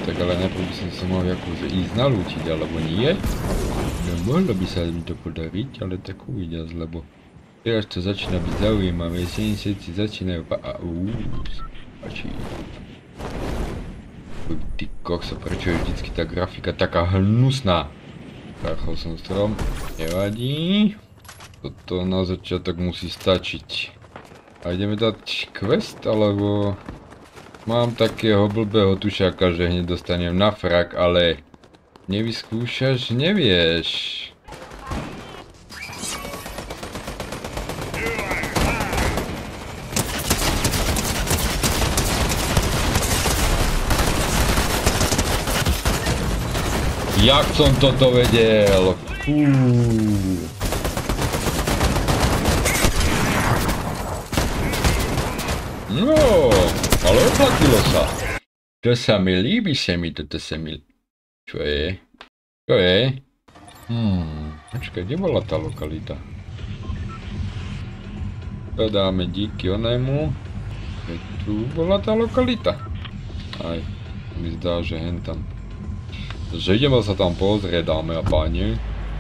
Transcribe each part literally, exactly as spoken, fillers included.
Tak ale najprv by som sa mohol akože ísť nalútiť, alebo nie. No mohlo by sa mi to podariť, ale tak uvidiať, lebo teraz to začína byť zaujímavé, sedemdesiatci začínajú pa... a uuu, páči. Ty kokso, prečo je vždycky tá grafika taká hnusná? Prachol som strom, nevadí. Toto na začiatok musí stačiť. A ideme dať quest, alebo... Mám takého blbého tušáka, že hneď dostanem na frak, ale... Nevyskúšaš, nevieš. Jak som toto vedel? Fú. No, ale oplatilo sa. To sa mi líbi, sa mi toto sa mi... Čo je? Čo je? Hmm, počkaj, kde bola tá lokalita? To dáme díky onému. Tu bola tá lokalita. Aj, mi zdá, že hentam. Takže ideme sa tam pozrieť, dáme a páni.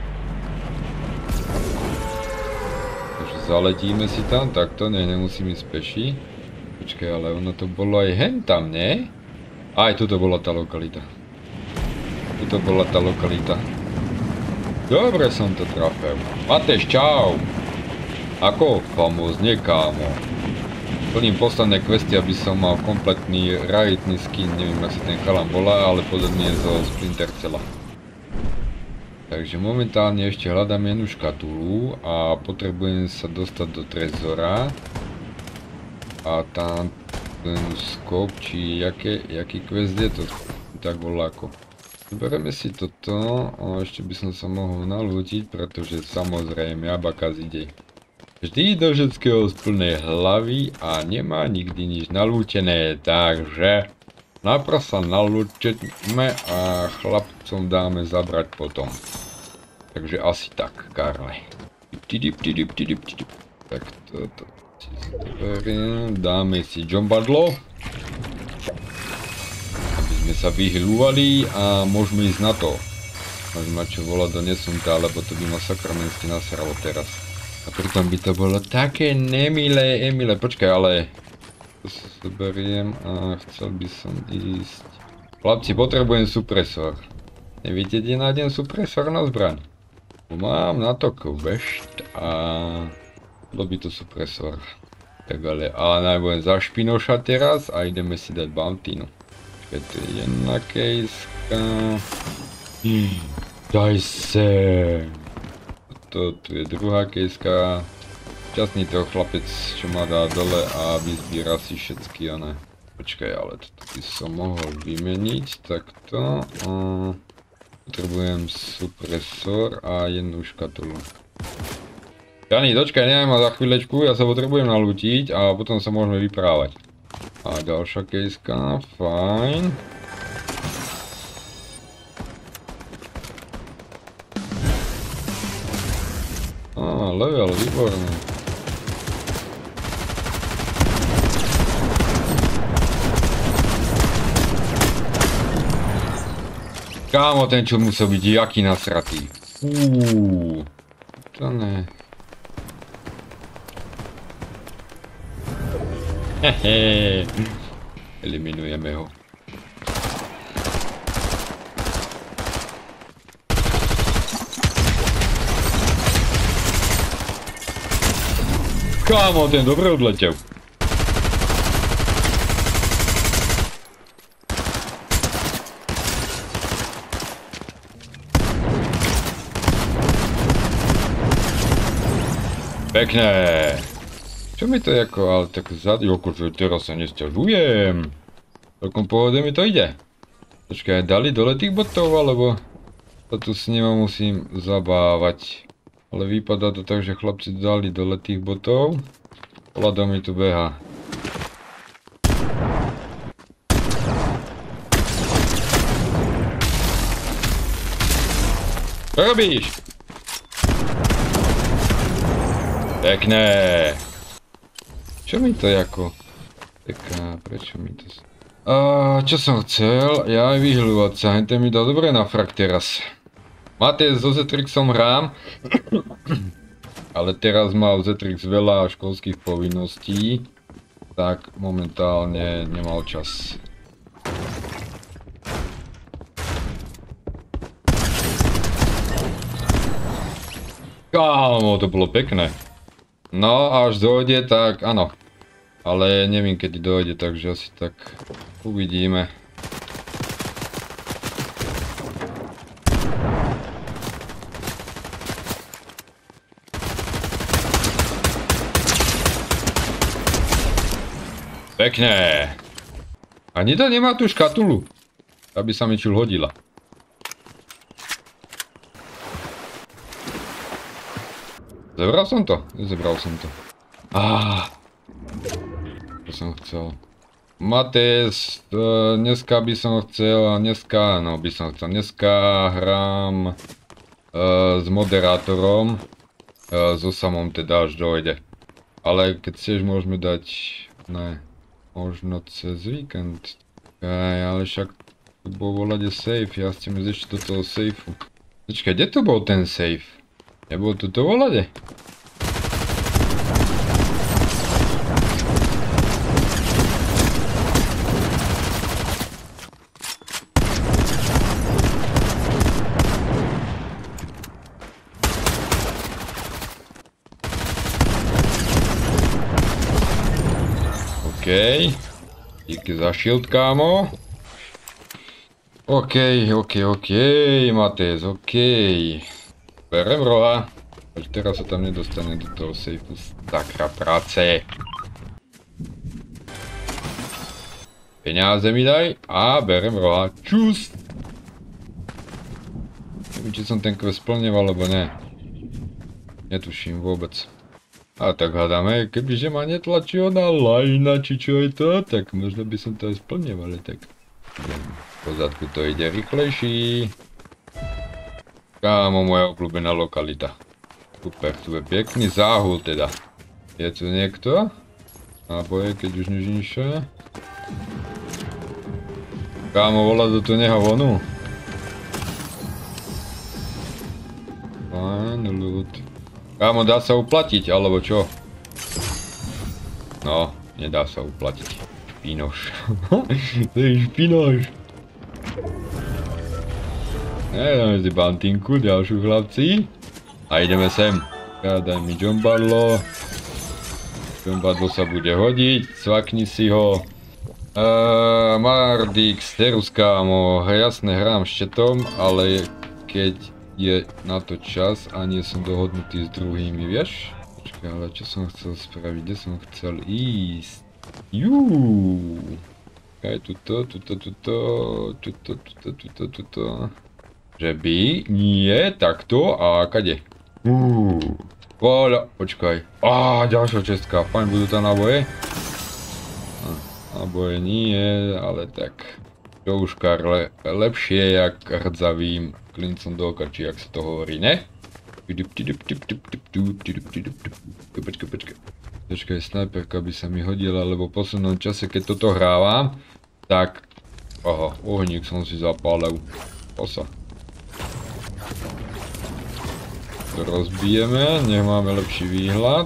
Takže zaletíme si tam, takto, ne, nemusíme spešiť. Počkaj, ale ono to bolo aj hentam, ne? Aj, tuto bola tá lokalita. Tuto bola tá lokalita. Dobre som to trafil. Mateš, čau! Ako? Famózne, kámo. Plním posledné questy, aby som mal kompletný raritný skin, neviem, ak sa ten chalan volá, ale podobne zo Splinter Cella. Takže momentálne ešte hľadám jednu škatulu a potrebujem sa dostať do trezora. A tam ten skop, či jaké, jaký quest je to, tak voláko. Zoberieme si toto, a ešte by som sa mohol nalútiť, pretože samozrejme abakaz ide vždy do všetkého z plnej hlavy a nemá nikdy nič nalútené, takže najprv sa nalúčime a chlapcom dáme zabrať potom. Takže asi tak, Karle. Tak toto si zoberiem, dáme si džombadlo, aby sme sa vyhľúvali a môžeme ísť na to. Môžeme mať čo volať do nesunta, lebo to by ma sakramensky nasralo teraz. A pritom by to bolo také nemilé, emilé, počkaj, ale to sa zoberiem a chcel by som ísť. Chlapci, potrebujem supresor. Neviete, kde nájdem supresor na zbraň? Mám na to kvešt a bol by to supresor. Tak ale, ale nebudem za špinoša teraz a ideme si dať bountynu. Keď to je jedna kejska. Daj sem. To tu je druhá kejska. Šťastný to chlapec, čo ma dá dole a vyzbíra si všetky one. Počkaj, ale toto by som mohol vymeniť takto. Potrebujem supresor a jednu škatulu. Jani, dočkaj, neviem ma za chvíľečku, ja sa potrebujem nalútiť a potom sa môžeme vyprávať. A ďalšia kejska, fajn. Á, level, výborné. Kámo, ten čo musel byť jaký nasratý. Uuu, to ne. Hehe, eliminujeme ho. Kámo, ten dobre odletel. Pekné. Čo mi to je ako, ale tak zady, akože teraz sa nesťažujem. Celkom pohode mi to ide. Počkaj, dali dole tých botov, alebo sa tu s nima musím zabávať. Ale vypadá to tak, že chlapci dali dole tých botov. Vlado mi tu beha. Čo robíš? Pekné. Čo mi to je ako? Taká, prečo mi to... Uh, čo som chcel? Ja aj vyhľúvať sa, hente mi dá dobre na frak teraz. Máte so Zetrixom hrám, ale teraz mal Zetrix veľa školských povinností, tak momentálne nemal čas. Kámo, to bolo pekné. No, až dojde, tak áno. Ale neviem, kedy dojde, takže asi tak uvidíme. Pekné. Ani to nemá tú škatulu, aby sa mi čul hodila. Zebral som to? Nezebral som to. Áh. To som chcel. Mates, dneska by som chcel, dneska, no by som chcel, dneska hrám uh, s moderátorom, uh, so samom teda až dojde. Ale keď chceš, môžeme dať, ne, možno cez víkend. Aj, ale však to bol volať safe, ja chcem ísť ešte do toho safeu. Počkaj, kde to bol ten safe? Nebol tu to volade? OK, díky za shield, kámo. OK, OK, OK, Matez, OK. Berem roha. Až teraz sa tam nedostane do toho safeu. Sakra práce. Peňáze mi daj a berem roha. Čus. Neviem, či som ten quest splňoval, alebo ne. Netuším vôbec. A tak hádame, kebyže ma netlačí ona lajna, či čo je to, tak možno by som to aj splňoval, tak v pozadku to ide rýchlejší. Kámo, moja obľúbená lokalita. Super, tu je pekný záhul teda. Je tu niekto? Náboje, keď už nič inšie. Kámo, volá do tu neho vonu. Fajn, ľud. Kámo, dá sa uplatiť, alebo čo? No, nedá sa uplatiť. Špínoš. To je špínoš. Nedáme si bantinku, ďalšiu chlapci. A ideme sem. Ja daj mi jumbadlo. Jumbadlo sa bude hodiť, cvakni si ho. Uh, Mardix, Terus, kámo. Jasne, hrám štetom, ale keď je na to čas a nie som dohodnutý s druhými, vieš? Počkaj, ale čo som chcel spraviť? Kde som chcel ísť? Juuu. Kaj, tuto, tuto, tuto, tuto, tuto, tuto, tuto. Že by? Nie, takto a kade? Uuu. Voľa, počkaj. Á, ďalšia čestka. Fajn, budú tam náboje? Náboje nie, ale tak. Douškar le, lepšie jak hrdzavým klincom do oka, či jak sa to hovorí, ne? Počkaj, počkaj. Počkaj, snajperka by sa mi hodila, lebo v poslednom čase, keď toto hrávam, tak... Aha, ohník som si zapálil. Osa. To rozbijeme, nech máme lepší výhľad.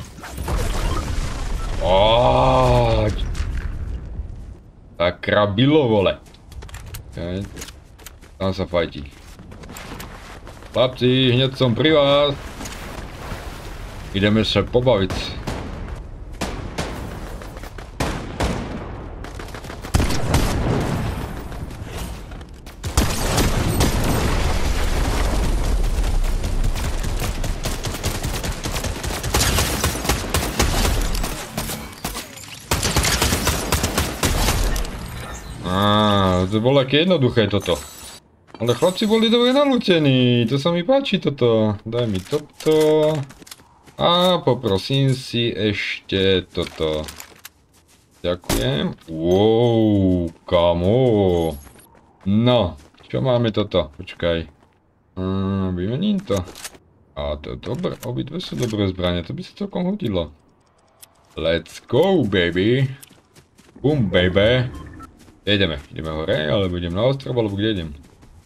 Aaaaaaať. Tak krabilo, vole. Okay. Tam sa fajtí. Chlapci, hneď som pri vás. Ideme sa pobaviť. Á, to bolo aké jednoduché toto. Ale chlapci boli dobre nalútení, to sa mi páči toto. Daj mi toto. A poprosím si ešte toto. Ďakujem. Wow, kamo. No, čo máme toto? Počkaj. Mm, vymením to. A to je dobré, obidve sú dobré zbranie, to by sa celkom hodilo. Let's go, baby. Boom, baby. Kde ideme? Ideme hore, alebo idem na ostrov, alebo kde idem?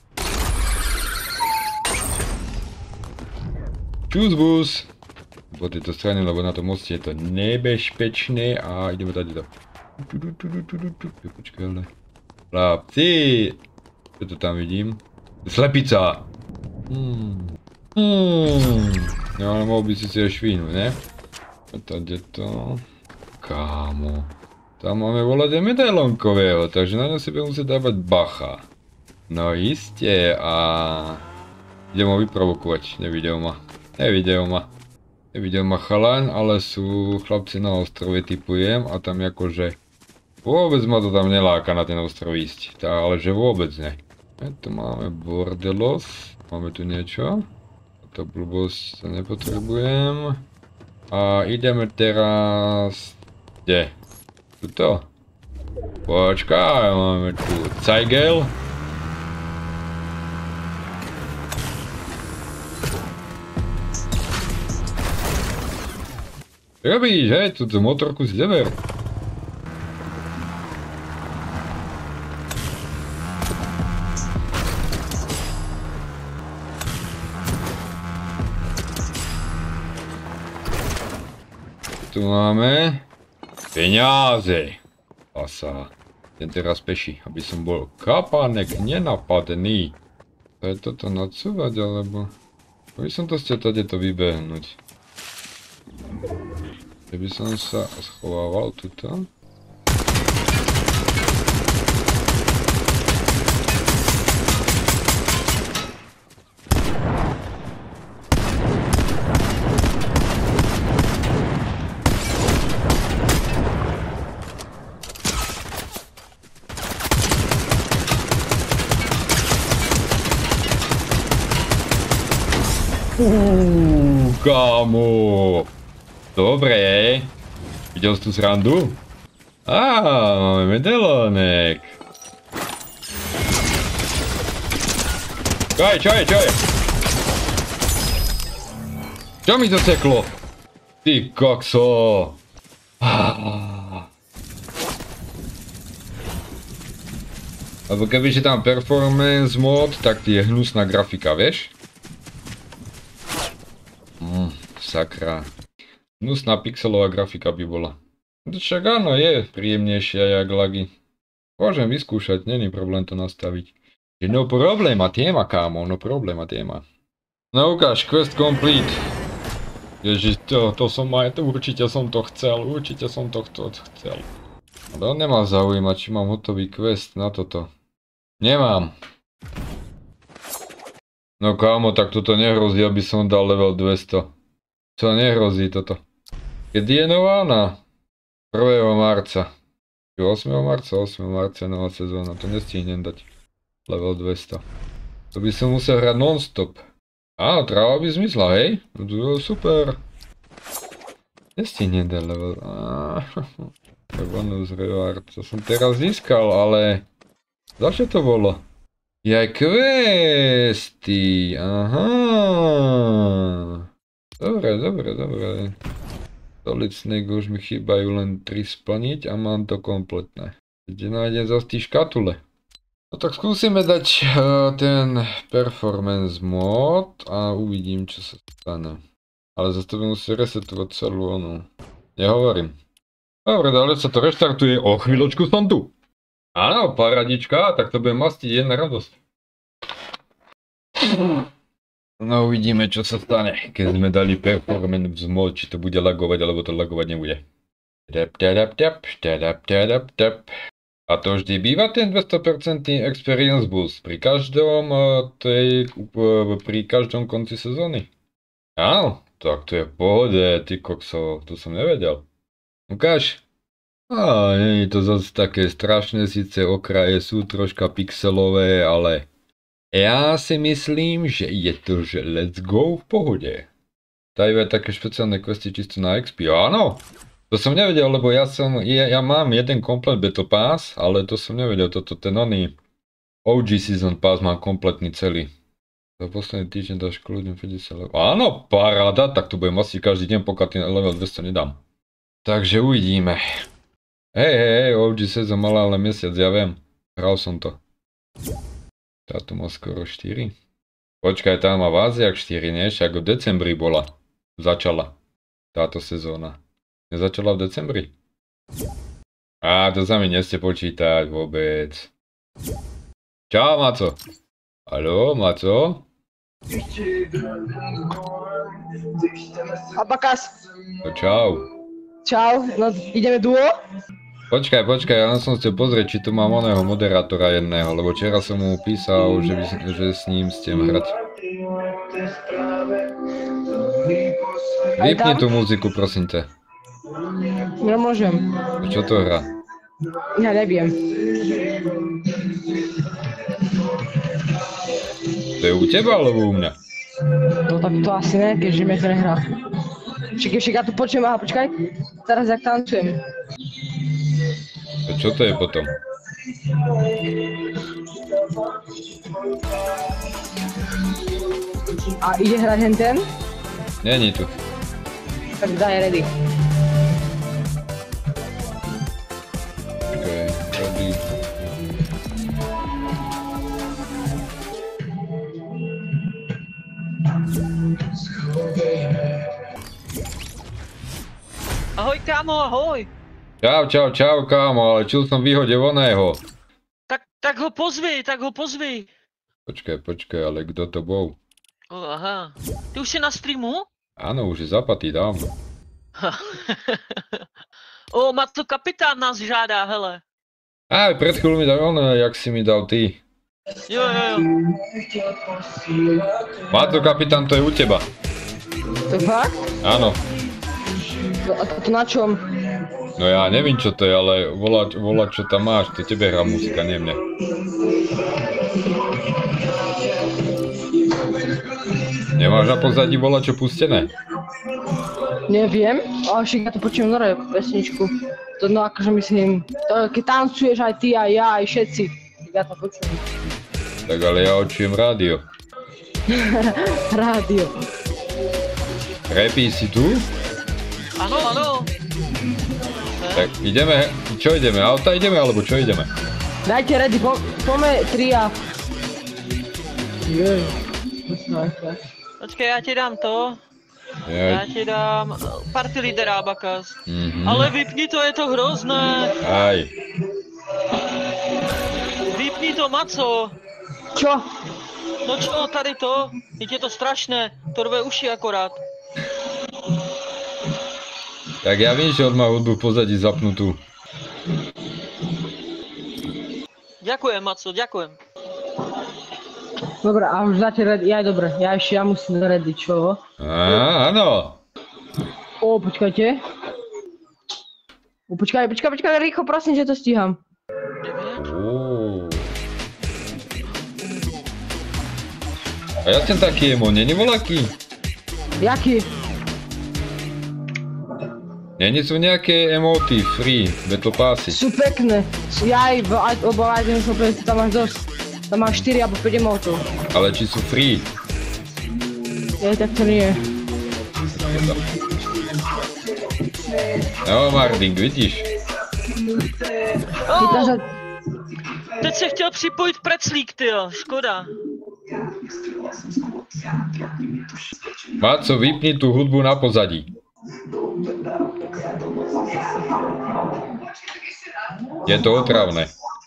Čus bus! Po tejto strane, lebo na tom moste je to nebezpečné a ideme tady do... Počkaj, ale... Chlapci! Čo to tam vidím? Slepica! Hmm. Hmm. No ale mohol by si si aj švínu, ne? A tady to... Kámo. Tam máme volať medailonkového, takže na ňo si budem musieť dávať bacha. No iste a... Idem ho vyprovokovať, nevidel ma. Nevidel ma. Nevidel ma chalaň, ale sú chlapci na ostrove, typujem, a tam akože... Vôbec ma to tam neláka na ten ostrov ísť, tá, ale že vôbec ne. E, tu máme bordelos, máme tu niečo. Táto blbosť sa nepotrebujem. A ideme teraz... Kde? Tuto? Počkaj, máme tu cajgel. Čo robíš, hej? Túto motorku si zeber. Tu máme peniaze. Pasa. Idem teraz peši, aby som bol kapánek nenapadný. To je toto nadsúvať, alebo... By som to ste tady to vybehnúť. Keby som sa schovával tuto. Uuu, kámo. Dobre. Videl si tú srandu? Á, máme medailónek. Čo je, čo je, čo je? Čo mi to seklo? Ty kokso. Lebo kebyže tam performance mod, tak je hnusná grafika, vieš? Mm, sakra. Hnusná pixelová grafika by bola. Však áno, je príjemnejšia jak lagy. Môžem vyskúšať, není problém to nastaviť. No problém a téma, kámo, no problém a téma. No ukáž, quest complete. Ježiš, to, to som aj, to určite som to chcel, určite som to chcel. Ale on nemá zaujímať, či mám hotový quest na toto. Nemám. No kámo, tak toto nehrozí, aby som dal level dvesto. To nehrozí toto. Kedy je nová? Na prvého marca. ôsmeho marca, ôsmeho marca nová sezóna. To nestihnem dať. Level dvesto. To by som musel hrať non-stop. Áno, tráva by zmizla, hej? No to je super. Nestihnem dať level... Bonus reward. To som teraz získal, ale... Za čo to bolo? Jaj, questy. Aha. Dobre, dobre, dobre. Solid Snake už mi chýbajú len tri splniť a mám to kompletné. Kde nájdem zase tí škatule. No tak skúsime dať uh, ten performance mod a uvidím, čo sa stane. Ale zase to by musí resetovať celú onu. Nehovorím. Dobre, ale sa to reštartuje. O chvíľočku som tu. Áno, paradička, tak to bude mastiť jedna radosť. No uvidíme, čo sa stane, keď sme dali performance mod, či to bude lagovať, alebo to lagovať nebude. Tap, tap, tap, tap, tap, tap. A to vždy býva ten dvesto percent experience boost pri každom, tej, pri každom konci sezóny. Áno, tak to je v pohode, ty kokso, to som nevedel. Ukáž. Á, nie je to zase také strašné, síce okraje sú troška pixelové, ale... Ja si myslím, že je to, že let's go v pohode. Tady je také špeciálne questy čisto na X P. Áno, to som nevedel, lebo ja som, ja, ja mám jeden komplet Battle Pass, ale to som nevedel, toto ten oný ó gé Season Pass mám kompletný celý. Za posledný týždeň dáš kľudne päťdesiat level. Áno, paráda, tak to budem asi každý deň, pokiaľ ten level dvesto nedám. Takže uvidíme. Hej, hej, hej, ó gé Season mala ale mesiac, ja viem. Hral som to. Táto má skoro štyri. Počkaj, tá má v Áziách štyri, nie? Však v decembri bola. Začala. Táto sezóna. Nezačala v decembri? Á, to sa mi neste počítať vôbec. Čau, Maco. Haló, Maco? Abakas. No čau. Čau, no ideme duo? Počkaj, počkaj, ja som chcel pozrieť, či tu mám oného moderátora jedného, lebo včera som mu písal, že, by, že s ním chcem hrať. Vypni tú muziku, prosím ťa. Nemôžem. Čo to hrá? Ja neviem. To je u teba, alebo u mňa? No tak to asi ne, keďže mi to nehrá. Čiže však ja tu počujem, aha, počkaj. Teraz jak tancujem. A čo to je potom? A ide hrať hen ten? Není tu. Tak daj ready. Okay, ready. Ahoj kámo, ahoj. Čau, čau, čau kámo, ale čul som vyhodil oného. Tak, tak ho pozvi, tak ho pozvi. Počkaj, počkaj, ale kto to bol? O, aha. Ty už si na streamu? Áno, už je zapatý dávno. O, Maco kapitán nás žádá, hele. Aj, pred chvíľu mi dal ono, jak si mi dal ty. Jo, jo, jo. Mato kapitán, to je u teba. To je fakt? Áno. A to, to na čom? No ja neviem čo to je, ale volá, volá čo tam máš, to tebe hrá muzika, nie mne. Nemáš na pozadí volá čo pustené? Neviem, ale však ja to počujem nové pesničku. To no akože myslím, to, keď tancuješ aj ty, aj ja, aj všetci. Ja to počujem. Tak ale ja očujem rádio. Rádio. Repí si tu? Ano, ano. Tak ideme, čo ideme? Auta ideme, alebo čo ideme? Dajte ready, po, pome tria. Jej. Počkej, ja ti dám to. Ja, Já ti dám party lídera, Abakas. mhm. Ale vypni to, je to hrozné. Aj. Vypni to, Maco. Čo? No čo, tady to? Je to strašné, to rve uši akorát. Tak ja vím, že on má hudbu v pozadí zapnutú. Ďakujem, Maco, ďakujem. Dobre, a už dáte ready, aj dobre, ja ešte ja musím ready, čo? Á, áno. O, počkajte. O, počkaj, počkaj, počkaj, rýchlo, prosím, že to stíham. Ó. A ja som taký emo, není voľaký? Jaký? Není sú nejaké emoty, free, battle passy. Sú pekné. Ja aj, aj oba aj som povedal, tam máš dosť. Tam máš štyri alebo päť emotov. Ale či sú free? Je, tak to nie. No, Marding, vidíš? Chytá sa... Teď se chtěl připojit Preclík, tyjo, škoda. Máco, vypni tú hudbu na pozadí. Je to otravné.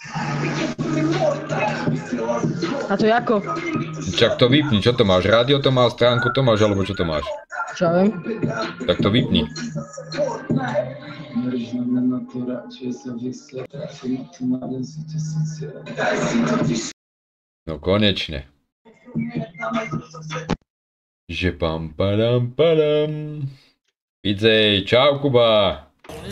A to jako? Čak to vypni, čo to máš? Rádio to má, stránku to máš, alebo čo to máš? Čo ja viem? Tak to vypni. No konečne. Že pam padam padam. Vidzej, čau Kuba.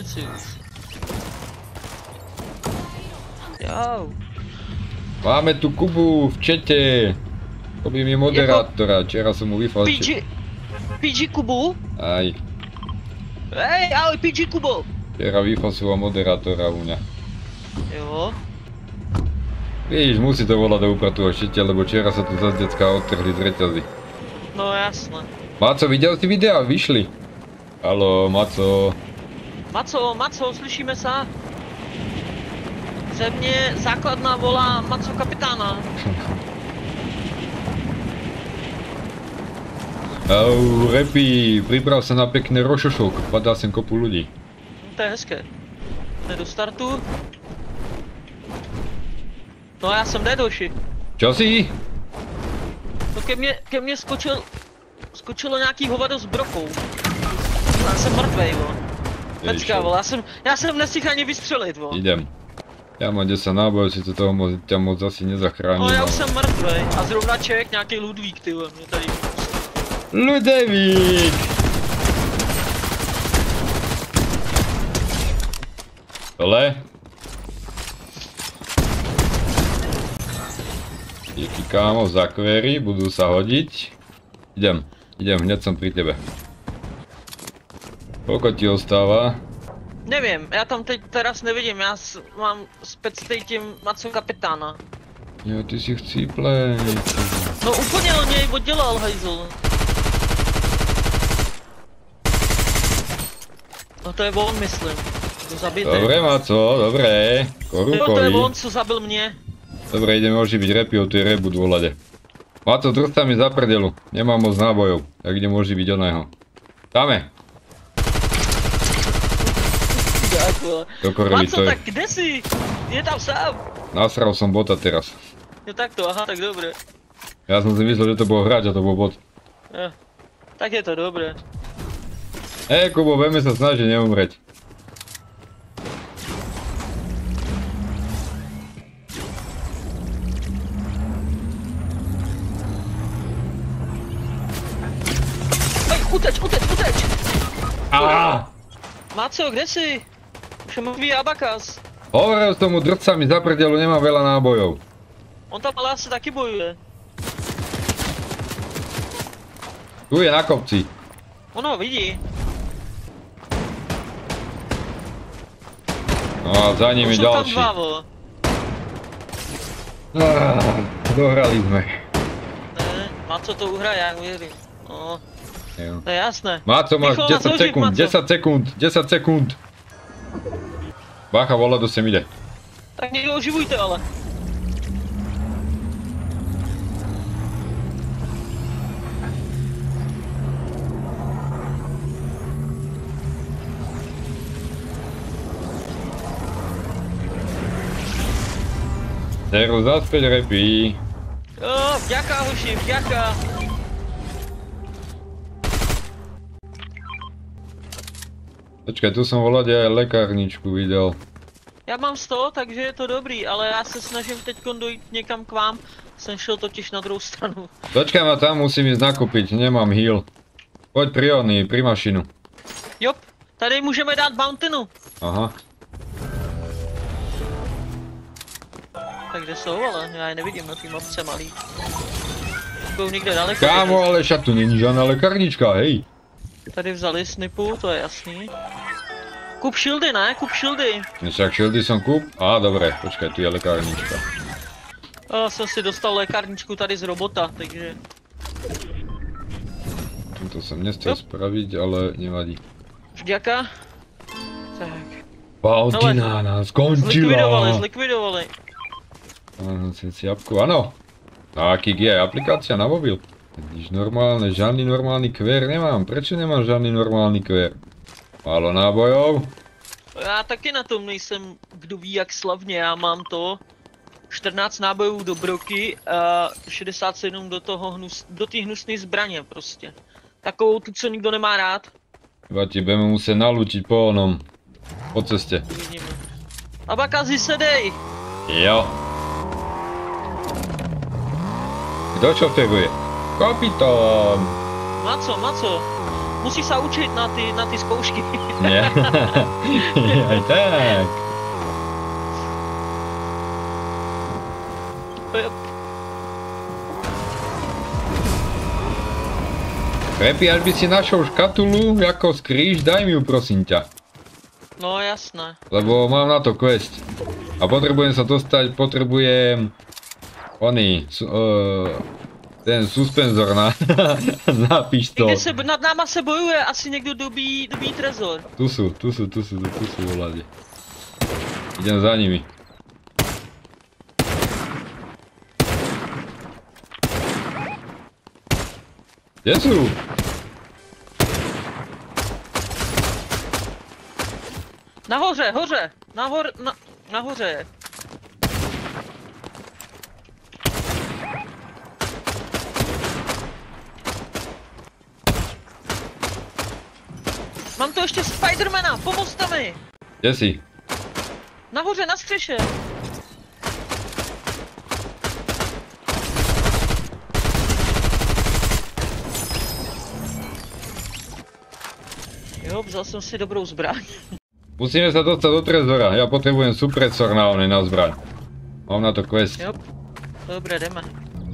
Čau. Máme tu Kubu v čete. Robím je moderátora, včera som mu vyfal. P G... P G Kubu? Aj. Hej, ahoj P G Kubo. Včera vyfasoval moderátora u mňa. Jo. Víš, musí to volať do úpratu ešte, lebo včera sa tu zase decká odtrhli z reťazy. No jasné. Maco, videl si videa? Vyšli. Haló, Maco. Maco, Maco, slyšíme sa? Země základna volá Maco kapitána. Au, Repi, priprav sa na pekný rošošok, padá sem kopu ľudí. No, to je hezké. Jde do startu. No a já jsem dead, hoši. Čo si? No ke mně, ke mně skočil, skočilo nějaký hovado s brokou. Já jsem mrtvej, vo. Pecka, vole, já jsem, já jsem nestihl ani vystřelit, vo. Idem. Ja mám desať nábojov, si to toho moc, ťa moc asi nezachránim. No já už jsem mrtvej. A zrovna člověk, nějaký Ludvík, ty vole, mě tady. Ludevík! Dole. Díky kámo, zakvery, budú sa hodiť. Idem, idem, hneď som pri tebe. Koľko ti ostáva? Nevím, já tam teď teraz nevidím, já s, mám spec tím Maco kapitána. Jo, ty si chcíplej. No úplně on něj oddělal, hajzl. No to je on, myslím. To zabitý. Dobre, Maco, dobre. Jo, to je Korukovi. on, co zabil mě. Dobre, ideme oživiť Repiho, tu je Rebu dôlade. Maco, drsta mi za prdelu. Nemám moc nábojov, tak idem oživiť oného. Dáme. Tak, vole. Do korvy, Maco, to je. tak kde jsi? Je tam sám. Nasral som bota teraz. Jo tak to, aha, tak dobré. Ja som si myslel, že to bol hráč a to bol bot. Jo. Tak je to dobré. Hej, Kubo, budeme sa snažiť neumreť. Ej, uteč, uteč, uteč! Á! Maco, kde jsi? Už je mluví Abakas. Hovoril som mu, drca mi za prdelu, nemám veľa nábojov. On tam ale asi taky bojuje. Tu je na kopci. On ho vidí. No a za nimi Už sú tam ďalší. dva, vo. Ah, dohrali sme. Ne, Maco to uhraje, já uvěřím. No, Jo. to je jasné. Máco, máš Rýchlo na desať zložík, sekúnd, Maco. desať sekúnd, desať sekúnd. Bacha, volado sem ide. Tak někdo oživujte ale. Seru zaspäť, Repi. Jo, vďaka hoši, vďaka. Počkaj, tu som volať aj lekárničku videl. Já mám sto, takže je to dobrý, ale já se snažím teď dojít někam k vám. Jsem šel totiž na druhou stranu. Počkaj ma tam, musím ísť nakúpiť, nemám heal. Poď pri ony, pri mašinu. Jop, tady můžeme dát Bountinu. Aha. Tak kde jsou, ale já je nevidím na té mapce malý. Jsou někde daleko. Kámo, ale však tu není žiadna lekárnička, hej. Tady vzali snipu, to je jasný. Kup shieldy, ne? Kup shieldy. Však shieldy som kúp? Á, dobre, počkaj, tu je lekárnička. Já jsem si dostal lékárničku tady z robota, takže... To som nechcel spraviť, ale nevadí. Vďaka. Tak. Bautina nás Zlikvidovali, skončila. zlikvidovali. Áno, si jabku, áno. A aký je aplikácia na mobil? Nič normálne, žiadny normálny kvér nemám. Prečo nemám žiadny normálny kvér? Málo nábojov? Já taky na tom nejsem, kdo ví jak slavně, já mám to. čtrnáct nábojů do broky a šedesát sedm do toho hnus, do té hnusné zbraně prostě. Takovou tu, co nikdo nemá rád. Iba ti budeme musieť nalúčiť po onom. Po ceste. Uvidíme. Abakazi, sedej! Jo. Kto šoferuje? Kapitán. Maco, Maco, musíš se učit na ty, na ty zkoušky. Nie. Aj tak. Repi, až by si našiel škatulu ako skríž, daj mi ju prosím ťa. No jasné. Lebo mám na to quest. A potrebujem sa dostať, potrebujem... Oný, su, uh, ten suspenzor na, na pištol. Někde se, nad náma se bojuje, asi někdo dobí, dobí trezor. Tu sú, tu sú, tu sú, tu sú volade. Idem za nimi. Kde sú? Nahoře, hoře, nahor, na, nahoře je. Mám tu ještě Spidermana, pomozte mi! Kde jsi? Nahoře, na střeše! Jo, vzal jsem si dobrou zbraň. Musíme sa dostať do trezora, ja potrebujem supresor na oný, na zbraň. Mám na to quest. Jo, dobré, jdeme.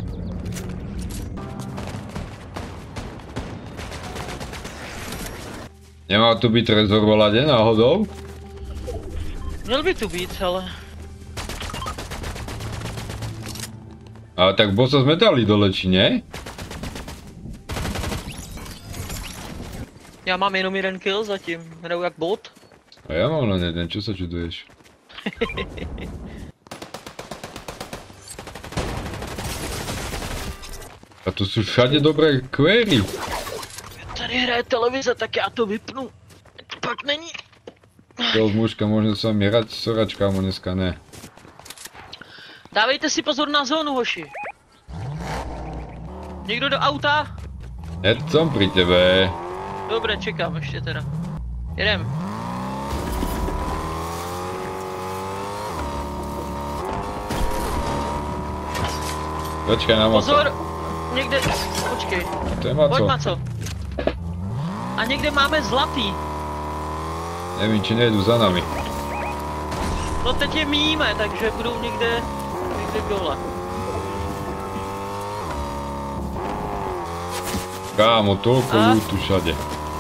Nemá tu byť trezor volade náhodou? Měl by tu být, ale... A tak bossa sme dali dole, či nie? Já mám jenom jeden kill zatím, hraju jak bot. A ja mám len jeden, čo sa čuduješ? A tu sú všade dobré query. Tady hraje televize, tak já to vypnu. To pak není. To mužka, môžem s vami hrať, soračka, mu dneska ne. Dávejte si pozor na zónu, hoši. Někdo do auta? Ja som pri tebe. Dobré, čekám ještě teda. Jedem. Počkaj na maco. Pozor! Někde... Počkej. To je Pojď, maco. maco. A někde máme zlatý. Nevím, či nejdu za nami. No teď je míme, takže budou někde... Někde dole. Kámo, toľko A? lútu všade.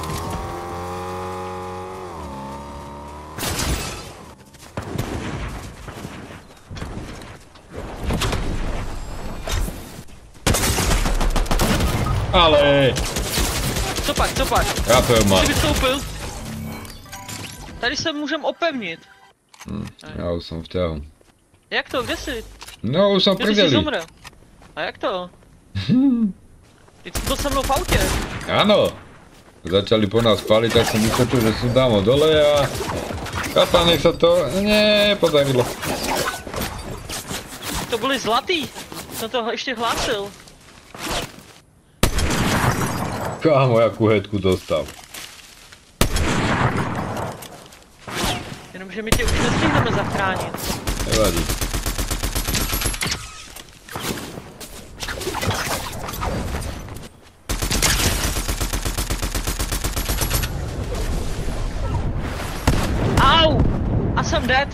Ale... Co pak, co pak? Trafil ma. Jsi vystoupil? Tady se můžem opevnit. Hm, ja už som v ťahu. Jak to, kde jsi? No, už som Kde jsi prdeli. zomrel? A jak to? Ty jsi byl se mnou v autě. Áno. Začali po nás paliť, tak som vyskočil, že sú dámo dole a... Kata, nech sa to... nepodarilo. To byli zlatý. Jsem to ještě hlásil. Kámo, jakú headku dostal. Jenomže my tě už nestihneme zachránit. Nevadí. Au! A jsem dead.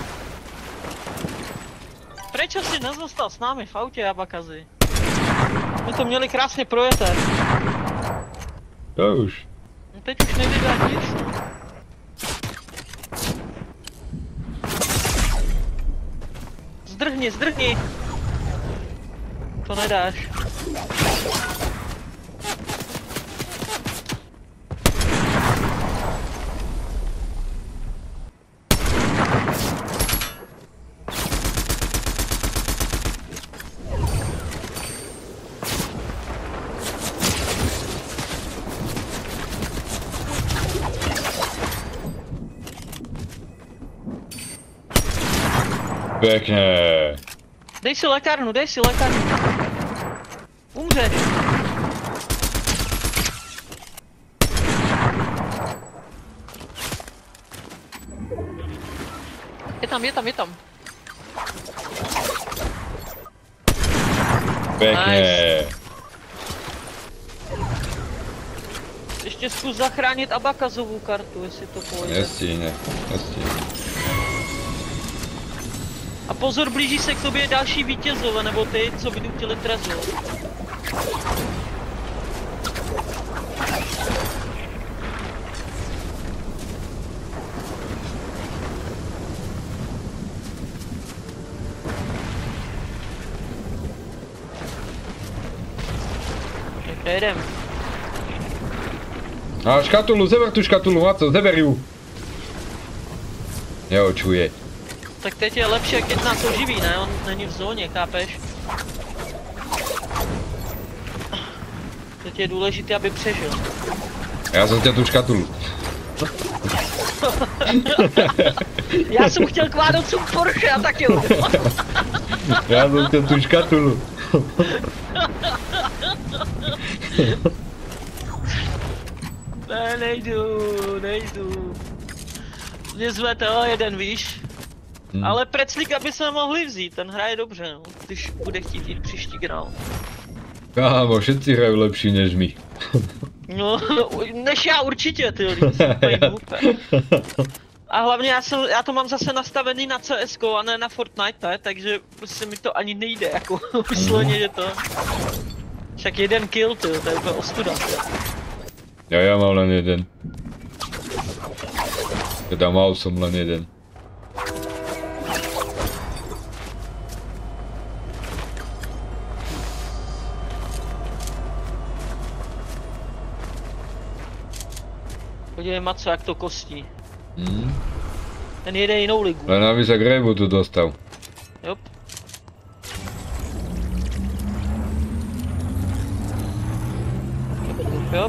Proč jsi nezůstal s námi v autě, Abakazi? My to měli krásně projeté. To už. No teď už nejde dát nic. Zdrhni, zdrhni. To nedáš. Pekne. Dej si lékárnu, dej si lékárnu. Umřeš. Je tam, je tam, je tam. Pekne. Nice. Ještě zkus zachránit Abakazovou kartu, jestli to půjde. Nestíhne, nestíhne. A pozor, blíží se k tobě další vítězové, nebo ty, co vynutili trezor. Tak jdem. A škatulu, zeber tu škatulu, Maco, zeber ju. Neočuje. Tak teď je lepší, jak keď nás oživí, ne? On není v zóně, chápeš? Teď je důležité, aby přežil. Já jsem chtěl tu škatulu. Já jsem chtěl k Vánocům Porsche a tak jo. Já jsem chtěl tu škatulu. Ne, nejdu, nejdu. Mě zve to jeden, víš. Hmm. Ale Preclíka by se mohli vzít, ten hraje dobře, no, když bude chtít jít příští grál. Kámo, všetci hrajú lepší než my. No, než já určitě, ty lidi, jsou úplně hloupé. A hlavně já, jsem, já to mám zase nastavený na C S ko a ne na Fortnite, takže se mi to ani nejde, jako vysloně, že to... Však jeden kill, ty, to je úplně ostuda. Ja, ja mám len jeden. Teda mal som len jeden. Podívej, Maco, jak to kostí. Hmm. Ten jede jinou ligu. Len aby sa Grejbu tu dostal. Jop. Jop.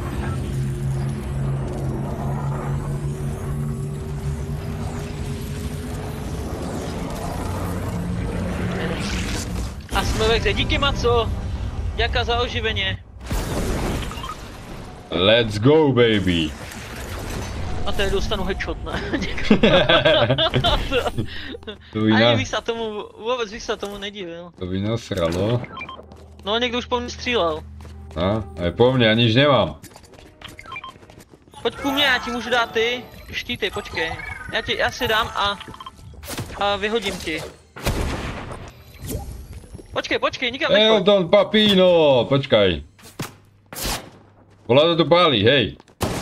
A jsme ve hře. Díky, Maco. Děka za oživeně. Let's go, baby! A tady dostanu headshot, ne? To by, Ani na... bych se tomu, vůbec bych se tomu nedivil. to by nasralo. No, někdo už po mně střílel. A, aj po mne, ja nič nemám. Pojď ku mně, já ti můžu dát ty štíty, počkej. Já, ti, já si dám a, a vyhodím ti. Počkej, počkej, nikam nechoď. Eldon Papino, počkaj. Voláda to pálí, hej.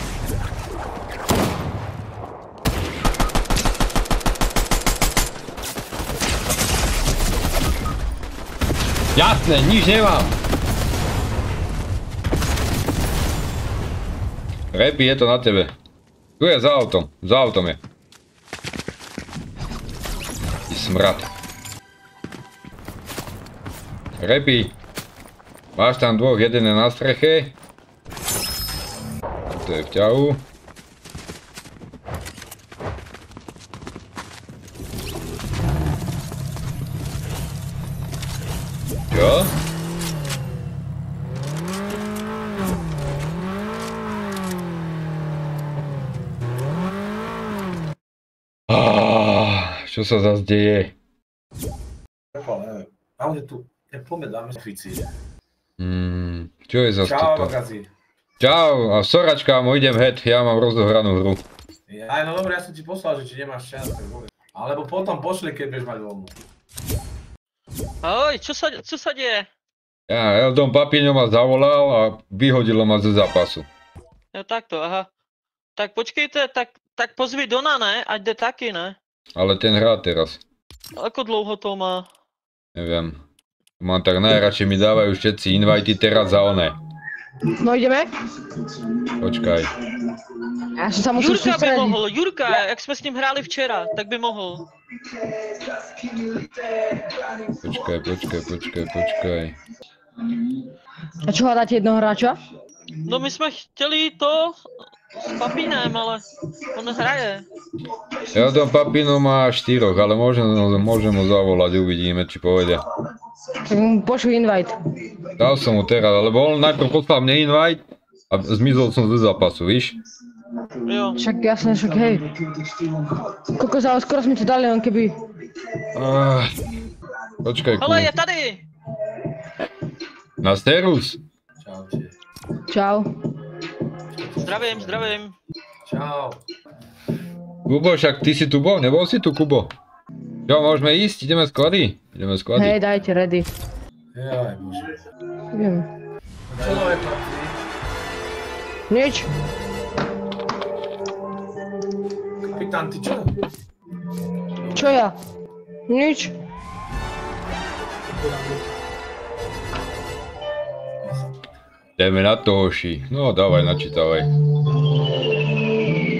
Jasné, nič nemám. Repi, je to na tebe. Tu je za autom, za autom je. Ty smrad. Repi, máš tam dvoch, jeden je na streche. To je v ťahu. Čo? Ah, čo sa zase deje? Neviem. Ale tu, ja poďme dáme suicíd. Hmm, čo je zase Čau, toto? magazín. Čau, a soračka, idem head, ja mám rozohranú hru. Aj, no dobré, ja som ti poslal, že či nemáš čas, tak vôbec. Alebo potom pošli, keď budeš mať voľnú. Ahoj, čo sa, co sa deje? Ja, Eldon Papino ma zavolal a vyhodilo ma ze zápasu. Jo, takto, aha. Tak počkejte, tak, tak pozvi Dona, ne? Ať jde taky, ne? Ale ten hrá teraz. Ako dlouho to má? Neviem. Mám tak najradšej mi dávajú všetci invajty teraz za oné. No jdeme? Počkaj. Já se tam musím Jurka by soustředit. mohl, Jurka, jak jsme s ním hráli včera, tak by mohl. Počkaj, počkaj, počkaj, počkaj. A čo hledáte jednoho hráča? No my jsme chtěli to s Papínem, ale on hraje. Eldon Papino má štyroch, ale môžem, môžem ho zavolať, uvidíme, či povedia. Tak mu pošli invite. Dal som mu teraz, lebo on najprv poslal mne invite a zmizol som ze zápasu, víš? Jo. Však jasné, však hej. Kokos, ale skoro jsme to dali, on keby... Ah, počkaj, Ale kú. je tady! Na Sterus. Čaute. Čau. Zdravím, zdravím. Čau. Kubo, však ty si tu bol, nebol si tu, Kubo? Čo, môžeme ísť? Ideme sklady? Ideme sklady. Hej, dajte, ready. Jaj, bože. Ideme. Čo nové patrí? Nič. Kapitán, ty čo? Čo ja? Nič. Ideme na to, hoši. No, dávaj, načítavaj.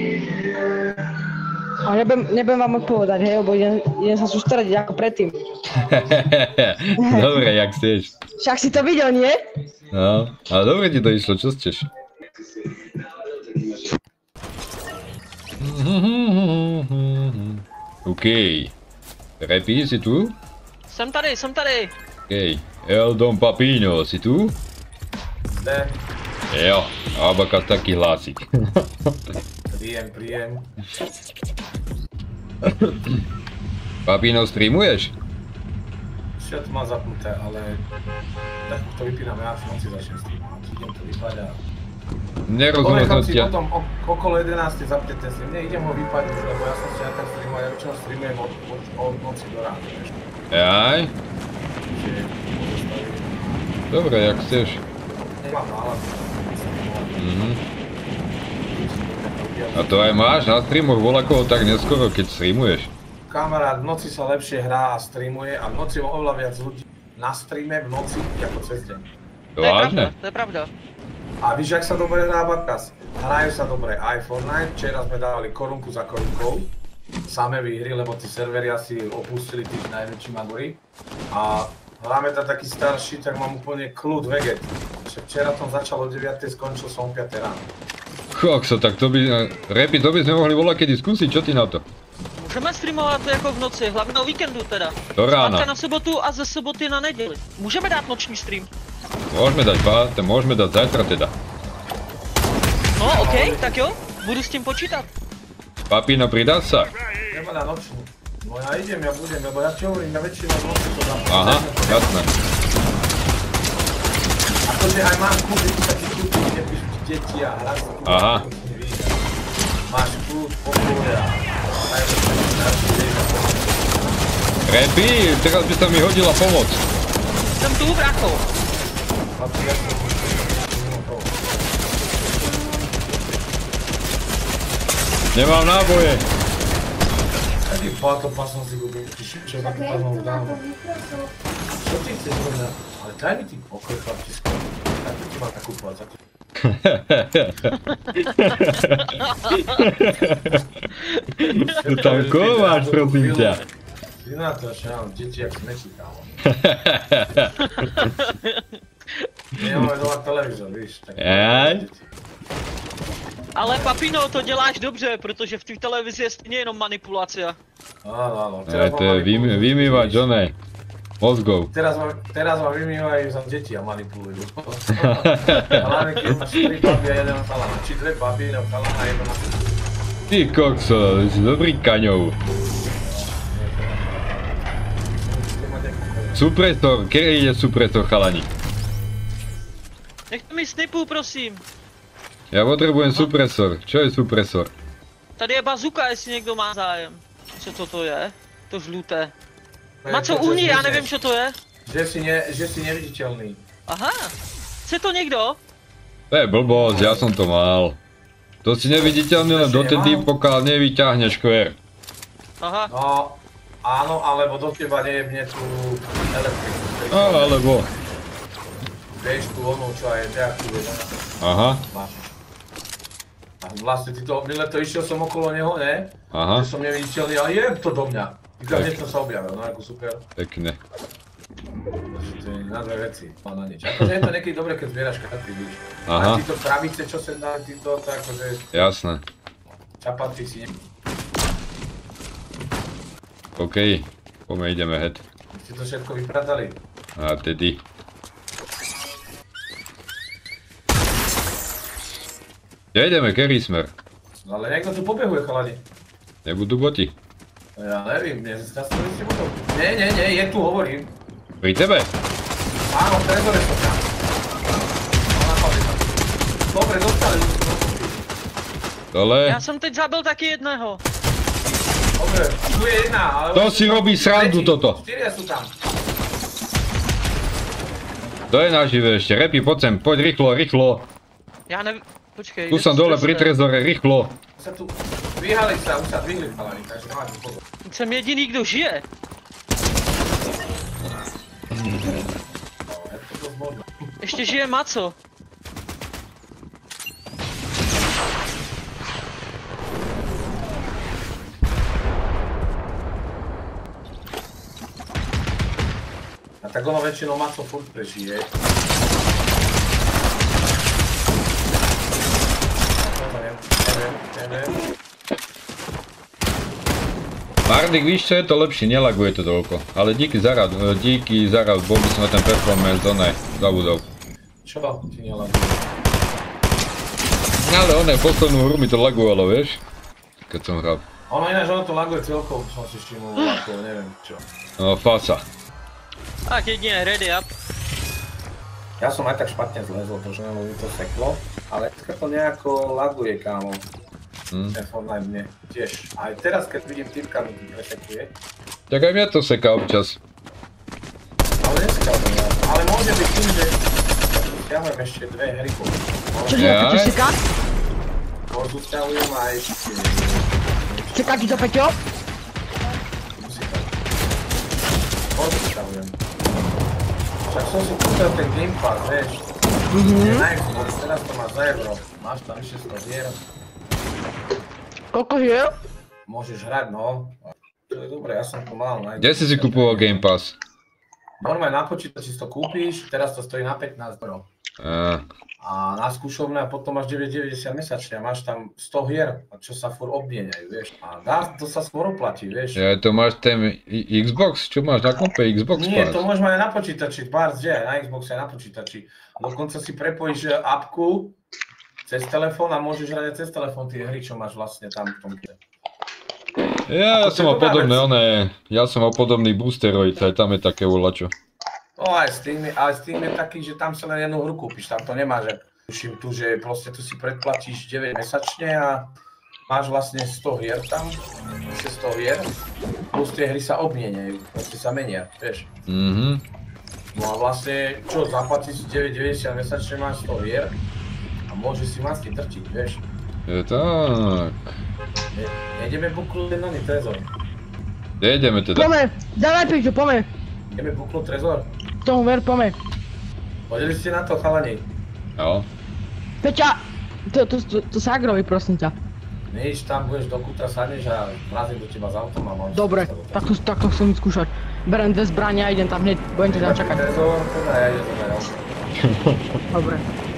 Ale nebudem, nebudem vám odpovedať, hej, lebo idem, idem sa sústrediť ako predtým. Dobre, jak chceš. Však si to videl, nie? No, ale dobre ti to išlo, čo chceš? OK. Repi, si tu? Jsem tady, jsem tady. OK. El Don Papino, si tu? Ne, Jo, Abakas taký hlásik. príjem, príjem. Papino, streamuješ? Všetko mám zapnuté, ale tak to vypínam, ja v noci začnem streamovať. Idem to vypať a... Nerozumiem som Ponechám si ťa. potom o- okolo jedenástej zapnúť ten stream. Neidem ho vypať už, lebo ja som si aj tak streamoval, ja väčšinou streamujem od, od, od noci do rána, vieš. Jaj? Čiže môžu staviť. Dobre, jak chceš. Nemám náladu. Mhm. A to aj máš na streamoch voľakoho tak neskoro, keď streamuješ? Kamarát, v noci sa lepšie hrá a streamuje a v noci je oveľa viac ľudí na streame v noci ako cez deň. To je pravda, Vážne? to je pravda. A víš, jak sa dobre hrá Bakas? Hrajú sa dobre aj Fortnite, včera sme dávali korunku za korunkou. Samé výhry, lebo tí servery asi opustili tých najväčší magory. A hráme tam taký starší, tak mám úplne kľud veget. Včera som začal o deviatej, skončil som o piatej ráno. Kokso, tak to by... Repi, to by sme mohli voľakedy skúsiť, čo ty na to? Můžeme streamovat jako v noci, hlavně o víkendu teda. Do rána. Zpátka na sobotu a ze soboty na neděli. Můžeme dát noční stream. Môžeme dať, pá, to môžeme dať zajtra teda. No, OK, tak jo, budu s tím počítat. Papino, pridá sa? Nema na nočnú. No ja idem, ja budem, lebo ja ti hovorím, ja väčšinou v noci to dám. Aha, jasné. Akože aj mám kľud, taký kľud, kde píšu ti deti a hráš sa kľud. Aha. Máš kľud, pokoj a... Repi, teraz by sa mi hodila pomoc. Jsem tu, brácho. Nemám náboje. Taký patopa som si kúpil, čo taký pazmol už dám. Čo ty chceš možná? Ale daj mi ty pokoj, chlapčisko. Tak to ti mám nakúpovať za to. Tu tam kováš, prosím ťa. Ty na to, že mám deti jak smečí, kámo. Nemáme doma televízor, víš. Tak Aj? Ale Papino, to děláš dobře, protože v té televizi je stejně jenom manipulace. Áno, áno. Aj to je vym- vymývač, onej. Mozgov. Teraz ma, teraz ma vymývajú za deti a manipulujú. Hlavne keď máš tri baby a jeden chalana. Či dve baby, jeden chalana a jedno na to. Ty kokso, si dobrý kaňov. Supresor, kedy ide supresor, chalani? Nechte mi snipu, prosím. Ja potrebujem supresor. Čo je supresor? Tady je bazuka, jestli někdo má zájem. Co toto je? To žluté. To je Má co to, čo uhni, já zmizneš. nevím, co to je. Že si, ne, že si neviditeľný. Aha, chce to někdo? To je blbosť, ja som to mal. To si neviditeľný len dotedy, pokiaľ nevyťahneš kver. Aha, No, áno, alebo do teba nejebne tú elektriku. No, alebo... Vieš tú onu, čo aj deaktivuje. Aha, Máš. A vlastne ty to, milé to išiel som okolo neho, ne? aha, Že som neviditeľný, ale je to do mňa. Týka hneď som sa objavil, no ako super. pekne. To je na dve veci, má na nič. Akože je to niekedy dobre, keď zbieraš karty, víš. Aha. A títo kravice, čo sem dali, títo, to akože Jasné. čapaty si ne... OK, poďme ideme head. Ste to všetko vypratali. A tedy. Kde ideme, kerý smer? No ale niekto tu pobehuje, chalani. Nebudú boti. Ja nevím, mne sa nastavili ste budú. Nie, nie, nie, je tu, hovorím. Pri tebe? Áno, v trezore som tam. No napadli tam. Dobre, dostali. Dole. já jsem teď zabil taky jedného. Dobre, tu je jedna, ale... To si robí srandu toto. Štyria sú tam. To je nažive ešte. Repi, poď sem, poď rýchlo, rýchlo. Já nevím, počkej. Tu kde som to dole jste? pri trezore, rýchlo. Sa tu... Dvíhali sa, už sa dvihli, chalani, takže nemáte pozor. Jsem jediný, kdo žije. No, je to dosť možné. Ještě žije Maco. tak ono väčšinou maco furt prežije. Neviem, neviem, neviem. Mardik, víš čo je to lepšie, nelaguje to toľko. Ale díky za rad, díky za rad, bol by som na ten performance, oné, zabudol. Čo ti nelaguje? Ale oné, poslednú hru mi to lagovalo, vieš? Keď som hral. Ono ináč, ono to laguje celkovo, som si všimol, ako neviem čo. No, fasa. Tak jedine ready up. Ja som aj tak špatne zlezol, protože mi to seklo, ale dneska to nejako laguje, kámo. Hm. Ten Fortnite mne tiež. Aj teraz, keď vidím týmka, mi to presekuje. Tak aj mňa to seká občas. Ale dneska to nie. Ale môže byť tým, že stiahujem ešte dve hry. Čo ti to seká? Korzu stiahujem a ešte... Seká ti to, Peťo? Musí tak. Korzu stiahujem. Však som si kúpil ten Game Pass, vieš. Je na Xbox, teraz to máš za euro. Máš tam vyše sto hier. Koľko hier? Môžeš hrať, no. To je dobré, ja som to mal. Kde si si kupoval Game Pass? Normálne na počítači si to kúpiš, teraz to stojí na pätnásť eur. Á. A na skúšovné a potom máš deväť deväťdesiat mesačne a máš tam sto hier, čo sa furt obmieniajú, vieš. A dá, to sa skôr oplatí, vieš. Ja, to máš ten I- Xbox? Čo máš na kompe? Xbox Nie, Pass? to môžeš mať aj na počítači, Bars, že aj na Xboxe, aj na počítači. Dokonca si prepojíš apku cez telefón a môžeš hrať aj cez telefón tie hry, čo máš vlastne tam v tom kle. Ja, ja Ako som to je mal dobrá podobné, vec. oné, ja som mal podobný boosteroid, aj tam je také volačo. No aj Steam, je, aj Steam je taký, že tam sa len jednu hru kúpiš, tam to nemáš, že tuším tu, že proste tu si predplatíš deväť mesačne a máš vlastne sto hier tam, vyše sto hier, plus tie hry sa obmieniajú, proste sa menia, vieš. Mhm. No a vlastne, čo, zaplatíš deväť deväťdesiat mesačne, máš sto hier a môžeš si masky trčiť, vieš. Je tak. Ne, nejdeme buknúť na trezor. Kde ideme teda? Pome, dávaj Peťo, pome. Ideme buknúť trezor. Tomu ver, pome. Hodili ste na to, chalani. Jo. Peťa, to, to, to, to sa agrovi, prosím ťa. Nejíš tam, budeš do kúta, sadneš a vrazím do teba s autom a môžeš... Dobre, takto, takto chcem skúšať. Berem dve zbrania a idem tam hneď, budem ťa tam čakať. Trezor, teda ja idem do auto. Dobre.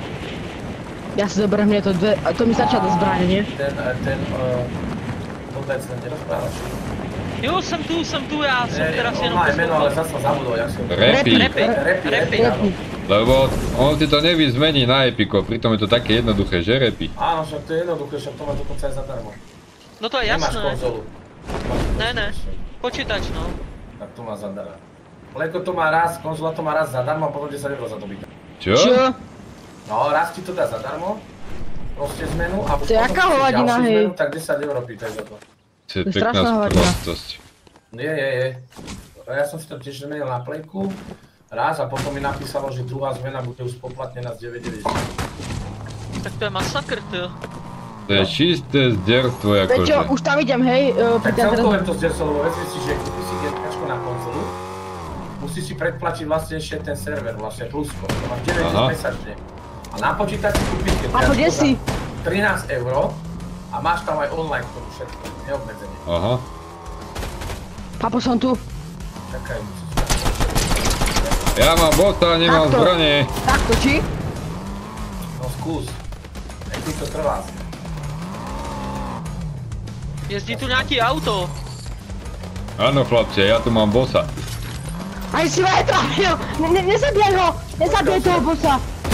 Ja si zoberiem hneď to dve, a to mi stačia do zbrane, nie? Ten, ten, uh, to vec nerozprávaš. Jo, jsem tu, jsem tu, já jsem teraz on jenom má aj meno, ale poslouchal. zase zabudol, jak som... Repy. Repy, Repy, repy. áno. Lebo on ti to nevie zmeniť na Epico, pritom je to také jednoduché, že repy? Áno, však to je jednoduché, však to máš dokonca aj zadarmo. No to je Nemáš jasné. konzolu. Ne, ne. Počítač, no. Tak to má zadarmo. Leko to má raz, konzola to má raz zadarmo a potom desať eur za to byť. Čo? Čo? No, raz ti to dá zadarmo, proste zmenu a To je potom aká chceš hovadina, ďalšiu hej? zmenu, tak desať eur pýtaj za to. To je To je pekná strašná hovadina. sprostosť. Je, je, je. Ja som si to tiež zmenil na plejku, raz a potom mi napísalo, že druhá zmena bude už spoplatnená z deväť deväťdesiat. Tak to je masakr, ty. To je čisté zderstvo, Peťo, akože. už tam idem, hej, uh, Tak pri ten celkovo trezor. to zdeselo, lebo vezmi si, že kúpi si GTAčko na konzolu, musíš si predplatiť vlastne ešte ten server, vlastne plusko, to máš deväť Aha. mesačne. A na počítači kúpiš Papo, kde si? trinásť eur a máš tam aj online k tomu všetko, neobmedzenie. Aha. Papo, som tu. Čakaj, musíš. Ja mám bota, nemám Takto. zbranie. Takto, či? No skús, nech ti to trvá. Jezdí tu nějaký auto. Áno, chlapče, ja tu mám bossa. Aj si ma aj trafil! Ne, ne, nezabijaj ho! Nezabijaj toho bossa!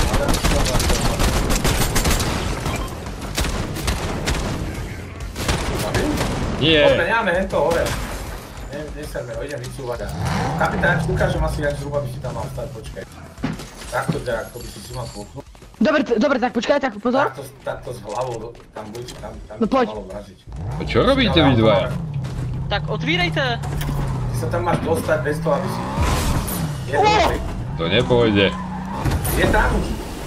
Nie. Poďme, nemáme hento, hore. Ne, neserme ho, idem vycúvať a... Kapitán, ukážem asi, jak zhruba by si tam mal stať, počkaj. Takto, tak, to by si si mal spolknúť. Dobre, t- dobre, tak počkaj, tak pozor. Takto, takto s hlavou, do- tam buď, tam, tam No by poď. to malo vražiť. A čo robíte vy dvaja? Tak otvírejte. Ty sa tam máš dostať bez toho, aby si... Je O! dobrý. To nepôjde. Je tam už.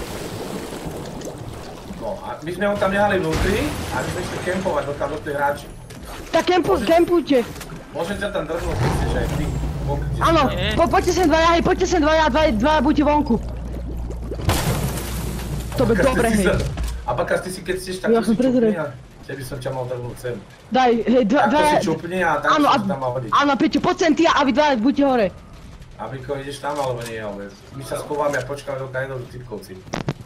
No a my sme ho tam nehali vnútri a my sme išli kempovať, do tam do tej hráči. Tak kempu, kempujte. Môžem ťa tam drhnúť, keď chceš aj ty. Kde si Áno, tam. Nie. po, poďte sem dvaja, hej, poďte sem dvaja, dvaja, dvaja buďte vonku. To bude Bakas, dobre, ty si hej. sa- A Bakas, ty si keď chceš, tak Ja tu som si prezrel. čupni a tebe som ťa mal drhnúť sem. Daj, hej, dva, Takto dvaja. si čupni a tak Áno, som a, si tam mal hodiť. áno, Peťo, poď sem ty a vy dvaja buďte hore. A Abiko, ideš tam alebo nie, ale my sa schováme a počkáme, dokiaľ idú typkovci.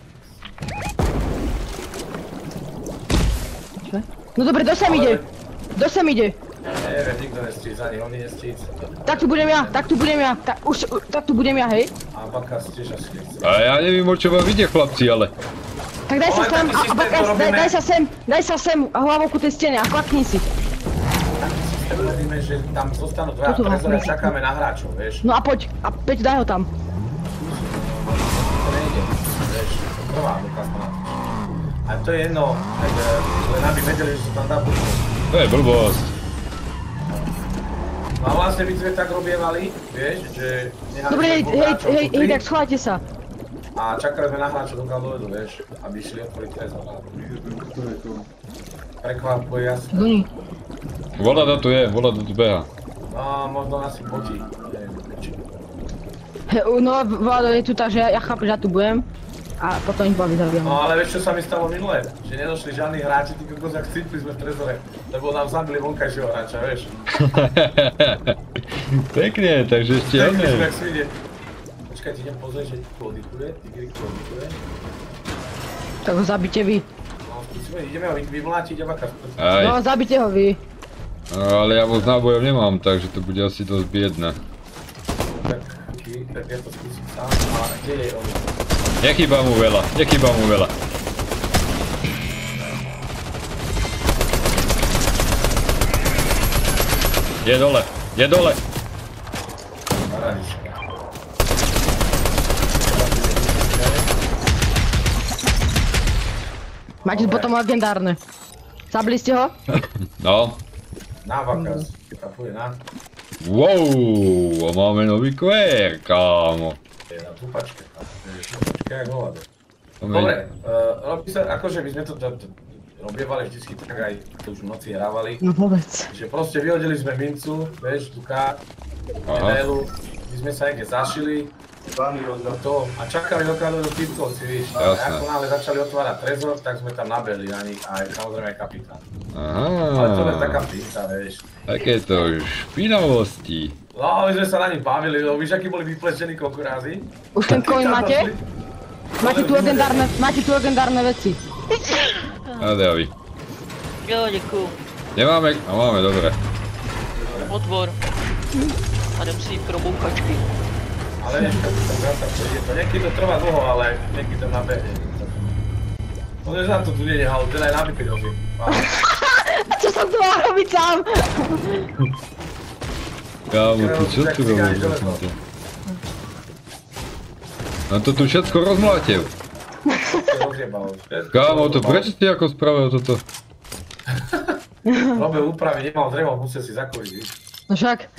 No dobre, kto sem ide? Kto sem ide? Neviem, nikto nestříc, ani oni nestříc. Tak tu budem ja, tak tu budem ja, tak, už, tak tu budem ja, hej? A Bakas tiež asi nechce. A ja neviem, o čo vám ide, chlapci, ale... Tak daj sa Ale sem, taký a, systém Bakas, to daj, robíme. daj sa sem, daj sa sem a hlavou ku tej stene a klakni si. Taký systém robíme, že tam zostanú dvaja Toto trezore a vás čakáme na hráčov, vieš. No a poď, a Peť, daj ho tam. To nejde, vieš, to trvá, Lukas má. A to je jedno, tak, len aby vedeli, že sa tam dá buďko. To je blbosť. No a vlastne my sme tak robievali, vieš, že nehali Dobre, sme hej, dvoch hej, hráčov hej, tu hej, tri tak schovajte sa. a čakali sme na hráčov dokiaľ dovedu, vieš, aby išli otvoriť trezor. Prekvapuje jasne. Goni. Voda to tu je, voda to tu beha. No, možno nás si potí, neviem, či. He, no, Vlado je tu tak, že ja, ja chápem, že ja tu budem. A potom ich baví zabijam. No ale vieš čo sa mi stalo minulé? Že nedošli žiadni hráči, tí kokos jak cípli sme v trezore, lebo nám zabili vonkajšieho hráča, vieš. Pekne, takže ešte Pekne sme jedné. jak svine. Počkajte, idem pozrieť, že tu oddychuje, Tigrik tu oddychuje. Tak ho zabite vy. No skúsime, ideme ho vymlátiť a Bakas. Aj, No, zabite ho vy. no, ale ja moc nábojov nemám, takže to bude asi dosť biedne. Tak, tak ja to skúsim sám, a kde je on? Nechýba mu veľa, nechýba mu veľa. Je dole, je dole. Paradička. Máte potom legendárne. Zabili ste ho? No. Na Bakas, kapuje na. Wow, a máme nový kvér, kámo. Je na tupačke, tupačke jak hovado. To mi- Dobre, uh, robí sa, akože my sme to, to, to robievali vždycky tak aj, to už v noci hrávali. No povedz. Že proste vyhodili sme mincu, vieš, tu kár, Aha. medailu, my sme sa niekde zašili, do toho a čakali dokiaľ do typkovci, víš. A Jasné. ako náhle začali otvárať trezor, tak sme tam nabehli na nich a aj samozrejme aj kapitán. Ale to je Aha, taká pinta, vieš. takéto špinavosti. No, my sme sa na nich bavili, no, víš, akí boli vyplečení konkurázi? Už ten coin máte? Máte tu legendárne, máte tu legendárne veci. A Davi. Jo, děkuju. Nemáme, a máme, dobre. Otvor. A jdem si pro bouchačky. Ale vieš, tak zasa príde to, niekedy to trvá dlho, ale niekedy to nabehne. No než nám to tu nenehalo, ten aj nabitý dosť. A čo som tu mal robiť sám? Kámo, tu čo tu robíš? No to tu všetko rozmlátil. Kámo, to prečo si ako spravil toto? Robil úpravy, nemal drevo, musel si zakoliť, víš. No však.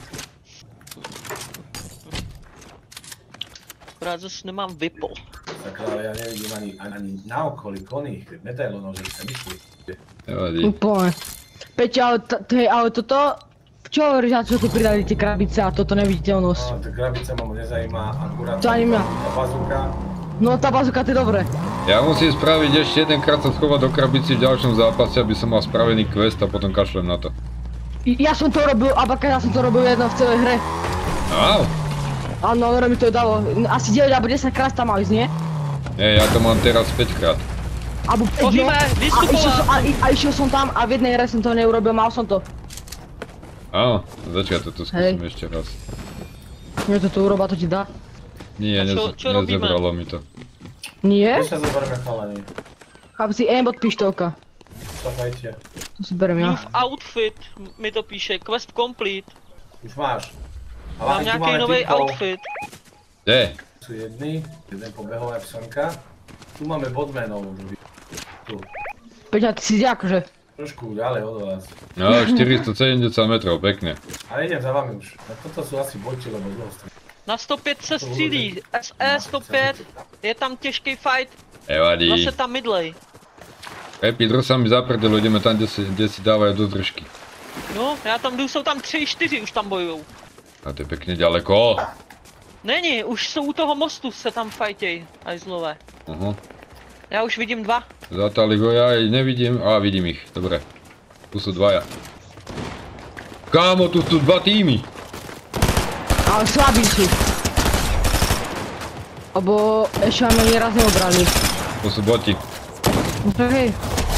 Akorát zase nemám vypo. Sakra, ale ja nevidím ani, ani na okolí koných medailonov, že by sa myšli. Nevadí. Úplne. Peťo, ale, t- hej, ale toto... Čo hovoríš, na čo tu pridali tie krabice a toto neviditeľnosť? No, tá krabica ma nezajíma, akurát To ani mňa. tá bazúka. No tá bazuka, to je dobré. Ja musím spraviť ešte jedenkrát sa schovať do krabici v ďalšom zápase, aby som mal spravený quest a potom kašlem na to. I- Ja som to robil, Abaka, ja som to robil jedno v celej hre. Áno. Áno, ale mi to dalo. Asi deväť alebo desať krát tam mal ísť, nie? Nie, ja to mám teraz päť krát. Alebo päť, Môžeme no. A vystupovať. išiel, som, a, a išiel som tam a v jednej hre som to neurobil, mal som to. Áno, začať toto skúsim Hej. ešte raz. Nie to tu uroba, to ti dá. Nie, A čo- nez- čo robíme? nezebralo mi to. Nie? Kde sa zoberieme chalani? Chápu si aimbot pištolka. Stafajte. To si berem ja. Move outfit mi to píše, quest complete. Už máš. Mám Ale tu nějaký máme nový typkov. outfit. Kde? Sú jedni, jeden pobehol jak Sonka. Tu máme bodmenov. Tu. Peťa, ty si jak, že? Trošku ďalej od vás. No, štyristosedemdesiat metrov, pekne. Ale idem za vami už. No toto sú asi boti, lebo dlho stojí. Na sto pět se střílí, S E sto pět, je tam těžký fight, Nevadí. zase tam midlej. Pepi, dro sa mi zaprdelo, ideme tam, kde si, kde si dávajú do držky. No, já tam jdu, jsou tam tři, čtyři už tam bojujou. A to je pekne ďaleko. Není, už jsou u toho mostu se tam fajtěj, ajzlové. Aha. Já už vidím dva. Zatali ho, ja aj nevidím. Á, vidím ich, dobre. Tu sú dvaja. Kámo, tu sú dva týmy. Ale slabí sú. Lebo ešte máme ani raz neobrali. To sú boti. No tak hej.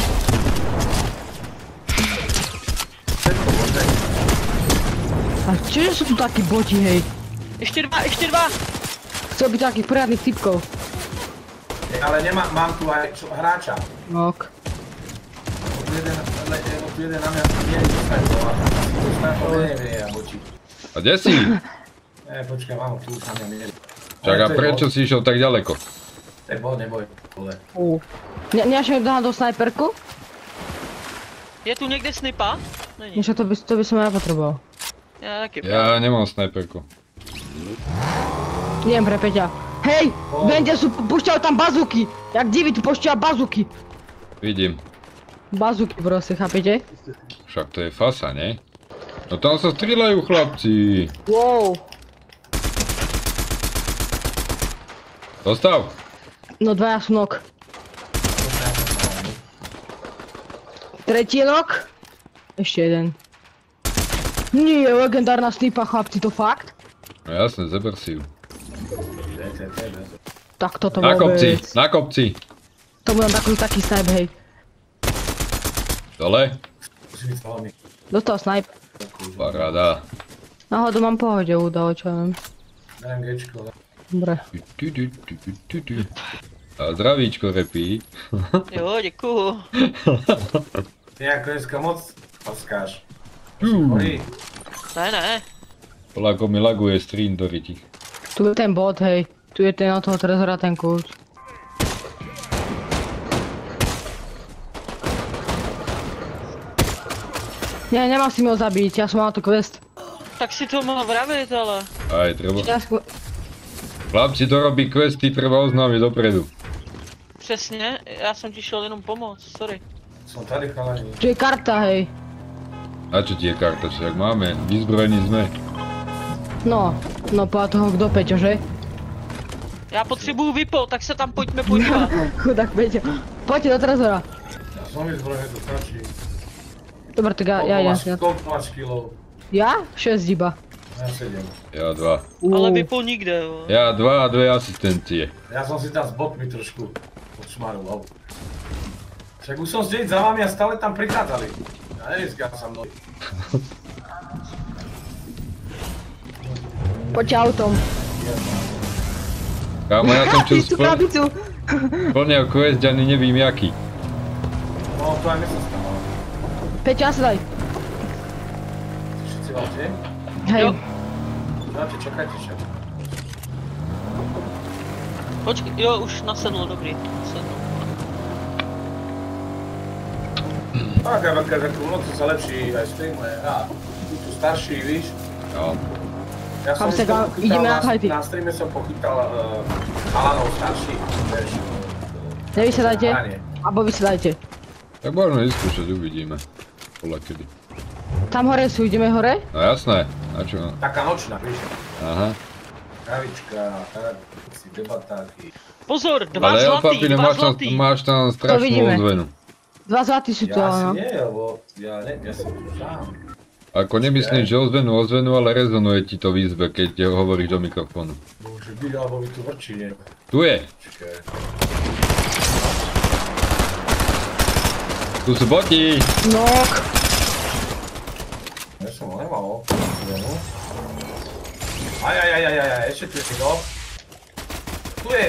A čiže sú tu takí boti, hej? Ještě dva, ještě dva! Chcel byť takých poriadnych typkov. Ale nemám, mám tu aj čo, hráča. Ok. Tu jeden, tu jeden na mňa mierí do snajpov a tu snajpov nevie a bočí. A kde si? Ne, počkaj, mám tu už na mňa mierí. Čak a prečo si išiel tak ďaleko? Tak bol, neboj, vole. Uh. Ne, nemáš mi dohľadol snajperku? Je tu někde snipa? Není. Niečo to by, to by som ja potreboval. Já taky. Ja nemám snajperku. Neviem pre Peťa. Hej! Oh. Vende sú, pušťajú tam bazúky! Jak divy tu pušťajú bazúky! Vidím. Bazúky proste, chápete? Však to je fasa, ne? No tam sa strieľajú chlapci. Wow! Dostav. No dvaja sú nok. Tretí nok. Ešte jeden. Nie, legendárna snipa, chlapci, to fakt? No jasne, zeber si ju. Tak toto Na bol kopci, vec. na kopci. To bol taký, taký snipe, hej. Dole. Dostal snipe. Paráda. Náhodou mám pohode udalo, čo ja viem. Dám gečko. Dobre. Tu, tu, tu, tu, tu, tu. A zdravíčko, repí. Jo, děkuju. Ty ako dneska moc paskáš. Jú. Horí. Ne, ne. Ako mi laguje stream do riti. Tu je ten bot, hej. Tu je ten od toho trezora, ten kľúč. Nie, nemal si mi ho zabiť, ja som mal tu quest. Tak si to mal vravit, ale. Aj, treba. Ja skôr... Chlapci, to robí questy, treba oznámiť dopredu. Přesně, já jsem ti šel jenom pomoct, sorry. Som tady chalani. Tu je karta, hej. A čo ti je karta, však máme, vyzbrojení sme. No, no podľa toho kdo, Peťo, že? Já potřebuju vypo, tak se tam pojďme podívat. Chudák Peťo. Poďte do trezora. Ja som vyzbrojený, to stačí. Dobre, tak ja, ja idem. Koľko máš kilov? Ja? šesť iba. Ja sedem. Ja dva. Ale Uuu. vypo nikde, jo. Ja dva a dve asistencie. Ja som si tam s botmi trošku odšmaroval. Však už som zdieť za vami a stále tam prichádzali. Ja nerizkám sa mnou. Poďte autom. Kámo, ja som čo Ty tú spl- krabicu. splňal quest, ani nevím jaký. No to aj mi sa stalo. Peťo, nasedaj. Všetci máte? Hej. Jo. Dáte, čakajte však. Počkej, jo, už nasedlo, dobrý. Nasedlo. Tak, ja veľká, že u noci sa lepší aj streamuje. A tu tu starší, víš? Jo. Ja som Kam sa už to dá- pochytal ideme na na, hajty. na streame som pochytal uh, chalanov starších, vieš. Nevysedajte. Hranie. Abo vysedajte. Tak môžeme vyskúšať, uvidíme. Podľa kedy. Tam hore sú, ideme hore? No jasné, a čo? Taká nočná, víš? Aha. Kavička, si debatáky. Pozor, dva Ale El zlatý, Papino, dva máš tam, zlatý. máš tam strašnú vidíme. ozvenu. Dva zlatí sú to, Ja asi no. nie, lebo ja ne, ja som tu sám. Ako nemyslím, že ozvenu, ozvenu, ale rezonuje ti to v izbe, keď hovoríš do mikrofónu. Môže byť, alebo mi tu vrčí, nie? Tu je. Počkaj. Tu sú boti. Nok. Ja som ho nemal. Zvenu. Aj, aj, aj, aj, aj, aj, ešte tu je niekto. Tu je!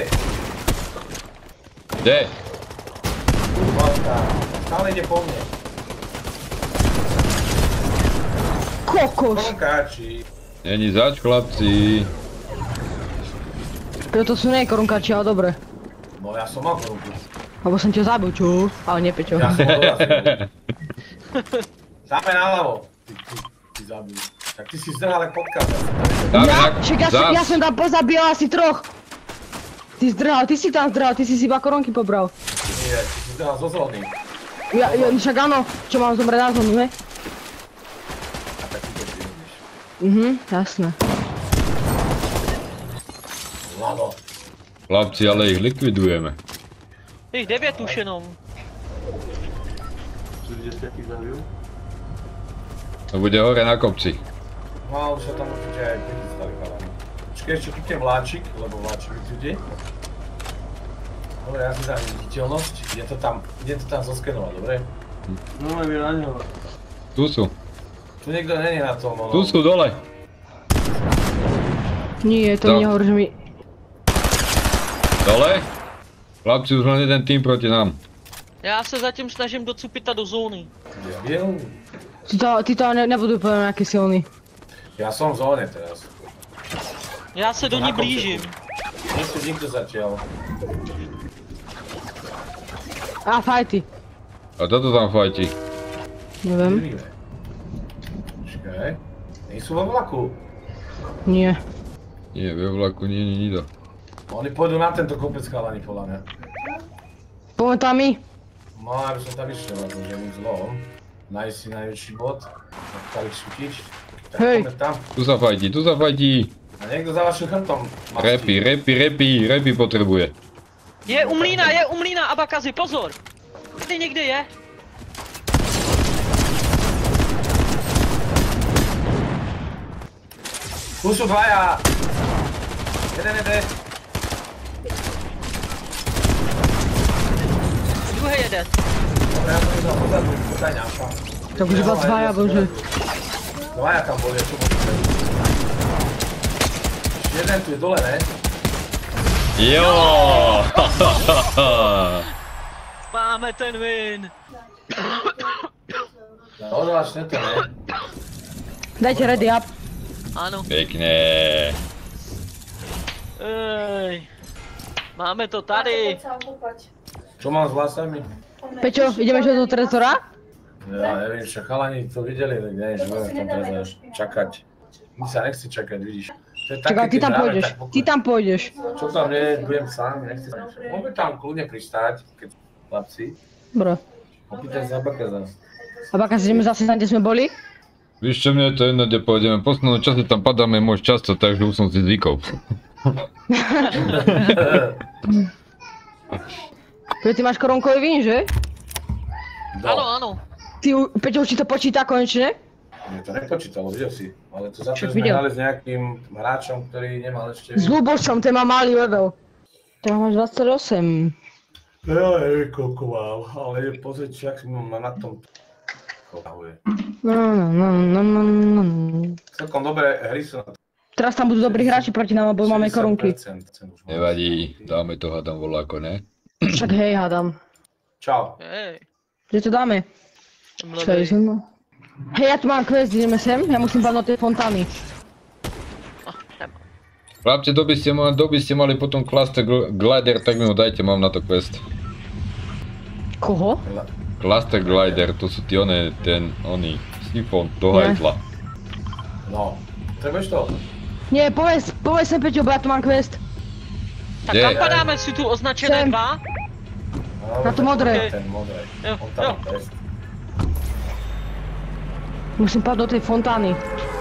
Kde? Kurva, stále ide po mne. Kokos. Korunkáči. Není zač, chlapci. Preto sú nie korunkáči, ale dobre. No ja som mal korunku. Lebo som ťa zabil, čo? Ale nie, Peťo. Ja som ho dorazil. Dáme naľavo. Ty, ty, ty zabil. Tak ty si zdrhal jak podcast. Dáme Ja, na... však ja, som- zas. ja som tam pozabíjal asi troch. Ty zdrhal, ty si tam zdrhal, ty si si iba korunky pobral. Nie, ty si zdrhal zo zóny. Ja, ja, však áno, čo mám zomrieť na zónu, ne? A tak ty to príjmeš. Mhm, jasné. Lado. Chlapci, ale ich likvidujeme. Jich devět už jenom. To bude hore na kopci. No a už sa tam určite aj pridistali chalani. Počkej, ešte kúknem vláčik, lebo vláčik tu ide. Dobre, ja si dám viditeľnosť, ide to tam, ide to tam zoskenovať, dobre? No, aj na ňo. Tu sú. Tu niekto není na tom, ono. Tu sú dole. Nie, to No. nehovor, že mi... Dole? Chlapci, už len jeden tým proti nám. Já se zatím snažím docupita do zóny. Debil? Ty to, ty to ne, nebudú úplne nejaký silný. Ja som v zóne teraz. Já se do Na ní konci. blížím. Nie tu nikto zatiaľ. Á, fajty. A toto tam fajti. Neviem. Vidíme. Počkaj. Nie sú vo vlaku. Nie. Nie, ve vlaku nie je nikto. Oni pôjdu na tento kopec chalani, podľa mňa. Poďme tam my. No, aby som tam išiel, akože nič zlom. Nájsť si najväčší bod. Nechali šutiť. Tak Hej. poďme tam. Tu sa fajti, tu sa fajti. A niekto za vašim chrbtom. mastí. Repy, repy, repy, repy potrebuje. Je u mlýna, je u mlýna, Abakazi, pozor! Tady někde je. Tu sú dvaja. Jeden jede. Druhý jede. Dobre, ja som idel pozadu, podaj ňaša. Tak už iba dvaja, bože. Dvaja tam boli, čo boli. Jeden tu je dole, ne? Jo! Máme ten win. No, zvláštne to, ne? Dajte ready up. Ano. Pekne. Ej. Máme to tady. Čo mám s vlasami? Peťo, ideme ešte do trezora? Ja neviem, však chalani to videli, tak neviem, že budem v tom teraz čakať. Mi sa nechce čakať, vidíš. To je Čakaj, ty keď tam hráme, pôjdeš. tak pokoj. Ty tam pôjdeš. Čo tam nie, budem sám, nechce sa. Môžeme tam kľudne pristáť, keď chlapci. Dobre. Opýtaj sa Bakaza. A baka si ideme zase tam, kde sme boli? Víš čo, mne je to jedno, kde pôjdeme. V poslednom čase tam padáme moc často, takže už som si zvykol. Peťo, ty máš korunkový vín, že? Ano, ano. Ty, u- Peťo, už ti to počíta konečne? Mne to nepočítalo, videl si. Ale to za to Však sme videl. hrali s nejakým hráčom, ktorý nemal ešte... S Lubošom, ten má malý level. Tam máš dvadsaťosem. Ja neviem, koľko mám, ale pozrieť, jak si mám na tom... Koľko No, no, no, no, no, no. Celkom dobré hry sú na to. Teraz tam budú dobrí hráči proti nám, lebo máme korunky. šesťdesiat percent už mám. Nevadí, dáme to hádam voláko, ne? Však hej, hádam. Čau. Hej. Kde to dáme? Čakaj, Mluvej. som... Hej, ja tu mám quest, ideme sem, ja musím padnúť do tej fontány. Ah, nemám. Chlapci, kto by ste mali, kto by ste mali potom Cluster Gl- Glider, tak mi ho dajte, mám na to quest. Koho? Cluster Glider, to sú tie one, ten, oný, sifón do Ne. hajtla. No, trebuješ to? Nie, povedz, povedz sem Peťo, bo ja tu mám quest. Tak Kde? kam padáme, sú tu označené Sem. dva? No, Na to modré. Ten modré. Jo, On tam jo. je best. Musím padnúť do tej fontány.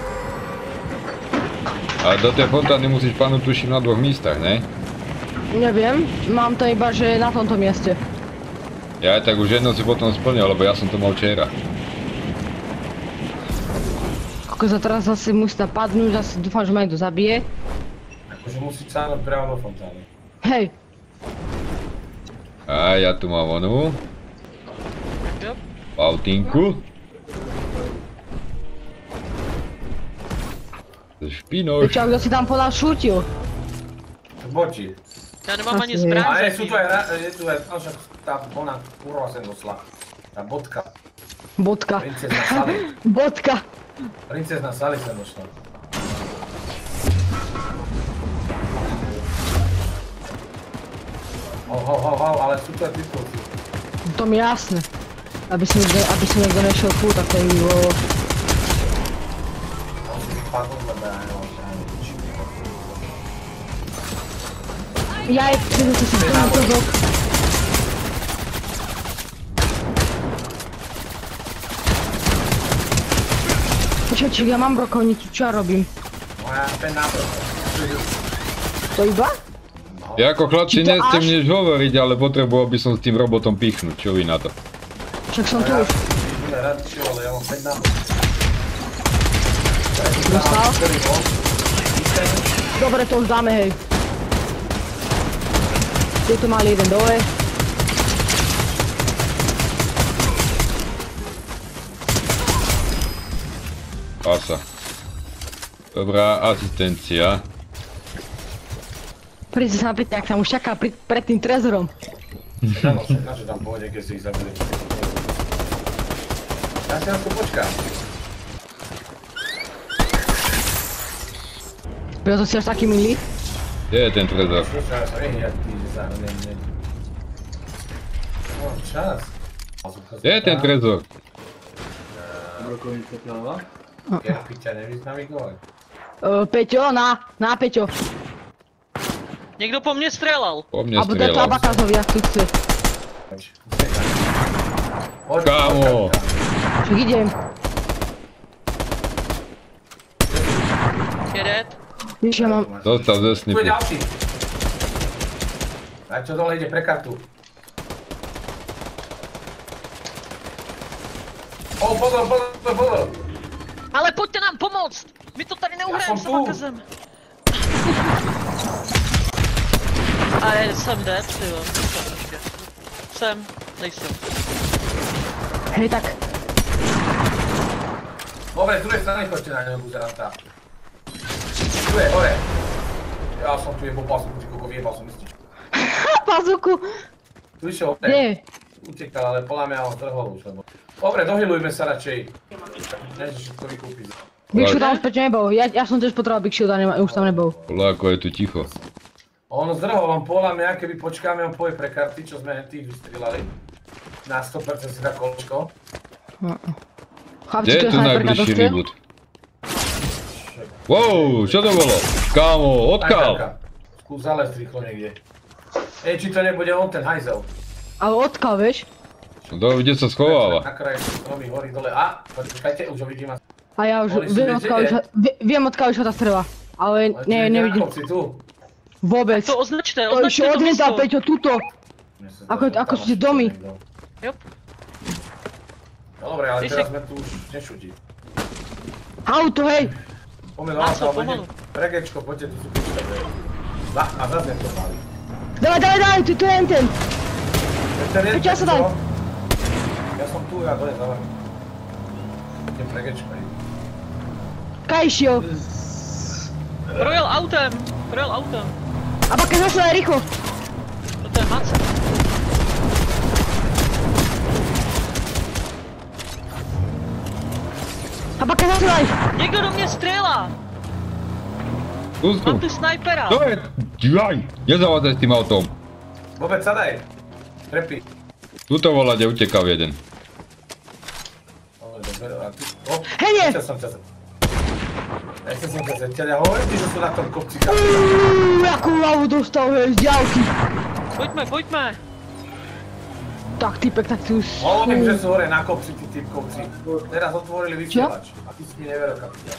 A do tej fontány musíš padnúť tuším na dvoch místach, ne? Neviem, mám to iba, že na tomto mieste. Ja aj tak už jedno si potom splnil, lebo ja som to mal včera. Ako za teraz zase musí tam padnúť, zase dúfam, že ma niekto zabije. Akože musí cánuť priamo do fontány. Hej, A ja tu mám onú. Jo. Pautinku. Špinoš. Peťo, a kto si tam podal šútil? Boti. Já nemám ani Asi. zbraň. Ale zatím. sú tu aj, ra- je tu aj, no však tá ona kurva sem dosla. Tá bodka. Bodka. Princezna Sally. Bodka. Princezna Sally sem došla. Ho, ho, ho, ho, ale sú tu aj pitkovci. To mi jasné. Aby si niekto, aby si niekto nešiel tu, tak to je mi bolo. On si vypadol, lebo ja nemám žiadny nič. Ja je, že si si to dok. Počkaj, ja mám brokovnicu, čo ja robím? No ja ten nábor. To iba? Ja ako chlapci Či to nechcem až? nič hovoriť, ale potreboval by som s tým robotom pichnúť, čo vy na to? Však som tu Ja už. budem rád šiel, ale ja mám päť nábor. Dostal? Ktorý bol? Ten, Dobre, to už dáme, hej. Tu tu mali jeden dole. Pasa. Dobrá asistencia. Príde sa napäť, ak tam už čaká pri, pred tým trezorom. Áno, čaká, že tam pôjde, keď si ich zabili. Ja si na to počkám. Preto si až taký milý. Kde je ten trezor? Počkaj, ja sa vyhýať, ty, že sa ne, ne. No, čas. Kde je ten trezor? Brokovnica pláva? Ja piťa nevyznavigovať. Uh, Peťo, na, na Peťo. Někdo po mně střelal. Po mne Alebo to je to strieľal. Abakazovi, jak tu chce. Kámo. Však idem. Jedet. Víš, ja mám... Dostal ze Tu je snipu. ďalší. Tak čo dole ide pre kartu. O, pozor, pozor, pozor. Ale pojďte nám pomoct! My to tady Já neuhrajeme jsem s tu. Abakazem. Ale jsem dead, tyjo. Jsem ještě. Jsem, nejsem. Hej, tak. Dobre, z druhej strany choďte na neho, buzeranta. Tu je, hore. Ja som tu jebol pasu, ty koko, vyjebal som mističku. Pazuku. Tu išiel Kde je? utekal, ale podľa mňa ho zdrhol už, lebo... Dobre, dohylujme sa radšej. Než všetko vykúpiť. Big Shoot tam späť nebol. Ja, ja som tiež potreboval Big Shoot a nema, už tam nebol. Podľa ako je tu ticho. On zdrhol, on podľa mňa, keby počkáme, on poje pre karty, čo sme tých vystrelali. Na sto percent si dá kolečko. Kde je tu najbližší reboot? Wow, čo to bolo? Kámo, odkal! Skús zalezť rýchlo niekde. Ej, či to nebude on ten hajzel. Ale odkal, vieš? No, kde sa schováva? Na kraji stromy, hory, dole. A, počkajte, už ho vidím. A ja už Oni sú viem niekde, odkiaľ, nie? už- vie- viem odkiaľ už ho tá strela. Ale Ale ne, tu nevidím. Na kopci, tu. Vôbec. To označte, To označte ešte to odmieta, místo. Peťo, tuto. Mne sa Ako- zdá, že ako tam sú tie asi domy. niekto. Jop. No dobre, ale Ty teraz si- sme tu už nešutí. Auto, hej. Poďme Máco, do auta, pomalu. Pregečko, poďte, tu sú pička. A, a zase to mali. Daj, daj, daj, tu, tu je ten. Ten je, Poď, ja sa daj. Ja som tu, ja dole za vami. Idem pregečko. Kaj išiel. Projel autem, projel autem. A pak zašla aj rýchlo. Toto je Mace. A pak zašla aj. Někdo do mě střelá. Skúsku. Mám tu snajpera. To je... Jaj, nezavádzaj s tým autom. Vôbec sa daj. Trepí. Tuto volade utekal jeden. Dobre, dobre, a tu... O, Hej, nie. nechcel som ťa... Nechcel som ťa zetiaľ, ja hovorím ti, že sú na tom kopci. Uuu, jakú hlavu dostal, hej, z ďalky. Pojďme, pojďme. Tak, typek, tak si už... Hovorím, že sú hore na kopci, tí typkovci. Teraz otvorili vysielač. A ty si mi neveril, kapitán.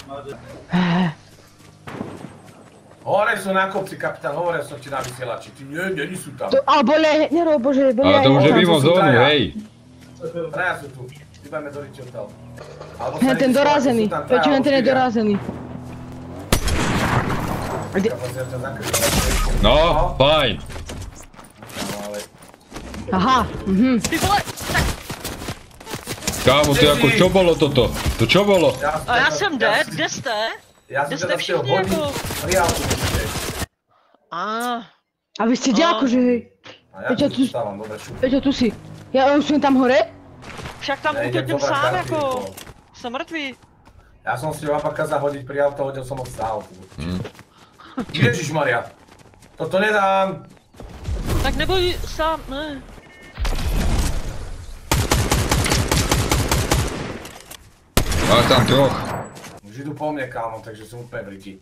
Hore sú na kopci, kapitán, hovoril som ti na vysielači. Ty nie, nie sú tam. To, ale boli aj, nero, bože, boli Ale aj... to už je tam mimo sú zónu, traja. hej. Traja sú tu. Vybajme do riči odtiaľ. Alebo sa Hen ten niekde dorazený, sú tam traja, Peťo, hen ten je alebo štyria. dorazený. Kapitán, ťa zakryl. No, fajn. No, ale... Aha, mhm. Ty vole, tak. Kámo, ty ako, čo bolo toto? To čo bolo? A já jsem dead, kde jste? Ja som Kde teda jste chcel všichni hodiť jako? pri autu. A, A vy ste kde No. akože, hej? A ja Peťo, tu tu- stávam, dobre, šup. Peťo, tu si. Ja už som tam hore? však tam Ja idem utočím zobrať sám karty, jako. rýchlo. Jsem mrtvý. Ja som si Abaka zahodiť pri auto, hodil som ho z autu. Ježišmaria. Toto nedám. Tak neboj sám, ne. Máš tam troch. Už idú po mne, kámo, takže som úplne v riti.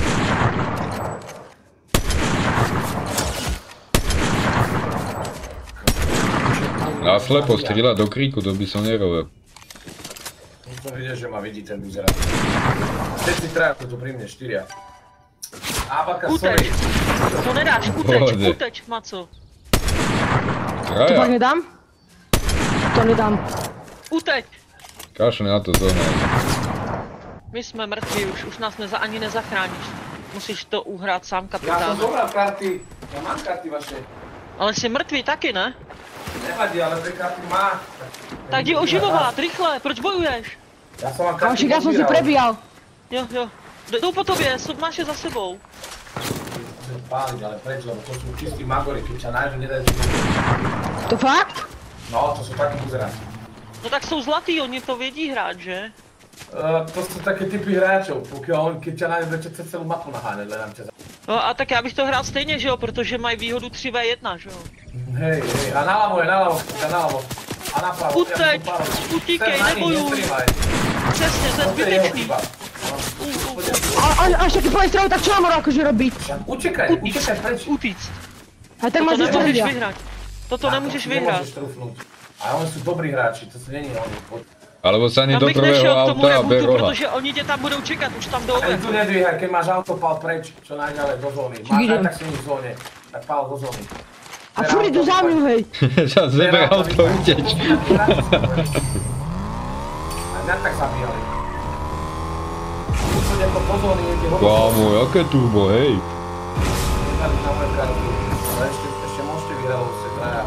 Naslepo strieľa do kríku, to by som nerobil. Už som videl, že ma vidí ten buzerát. Všetci traja sú tu pri mne, štyria. Abaka, sorry. Uteč. To nedáš, uteč, Pohode. uteč, Maco. To pak Traja. nedám? To nedám. Uteč. Kašle na to zóna. My jsme mrtví už, už nás neza, ani nezachráníš. musíš to uhrát sám, Ja som kapitáne. zobral karty, ja mám karty vaše. Ale jsi mrtvý taky, ne? Nevadí, ale tie karty má. Tak jdi oživovat, rychle, proč bojuješ? Ja som vám Kámošik, karty ja som si pozbíral. prebíjal. Jo, jo. Jdou po tobě, jsou- máš je za sebou. Chcem páliť, ale preč, lebo to sú čistí magori, keď ťa nájdu, nedajú ti. To fakt? No, to sú takí buzeráci. No tak jsou zlatý, oni to vědí hrát, že? Uh, to sú také typy hráčov, pokiaľ on, keď ťa nájde, bude ťa celú mapu naháňať, len nám ťa za... No a tak já bych to hrál stejně, že jo, protože mají výhodu tři vé jedna, že jo. Hej, hej, a naľavo je, naľavo, a naľavo. A napravo, Uteď, utíkej, nebojuj. Přesně, to je zbytečný. Uh, uh, uh. A, a, a ešte keď povie strelu, tak čo mám akože robiť? Utekaj, utekaj preč. Utíct. A tak Toto ma nemůžeš zastrelia. vyhrát. Toto nemůžeš vyhrát. Nemôžeš trúfnúť. A oni sú dobrí hráči, to sú není oni. Alebo sa ani Tam do bych prvého nešel k tomu auta a ber rebootu, roha. protože oni tě tam budou čekat, už tam jdou. Ani tu nedvíhaj, keď máš autopal preč, čo najďalej do zóny. Máš aj tak si v zóne, tak pál do zóny. A furt idú za mňou, hej. Sa zebe auto uteč. A mňa tak zabíjali. Usúdem to po zóny, niekde hodinu. Kámo, jaké turbo, hej. Nechali na moje kartu. Ale ešte, ešte môžete vyhrať, lebo ste traja.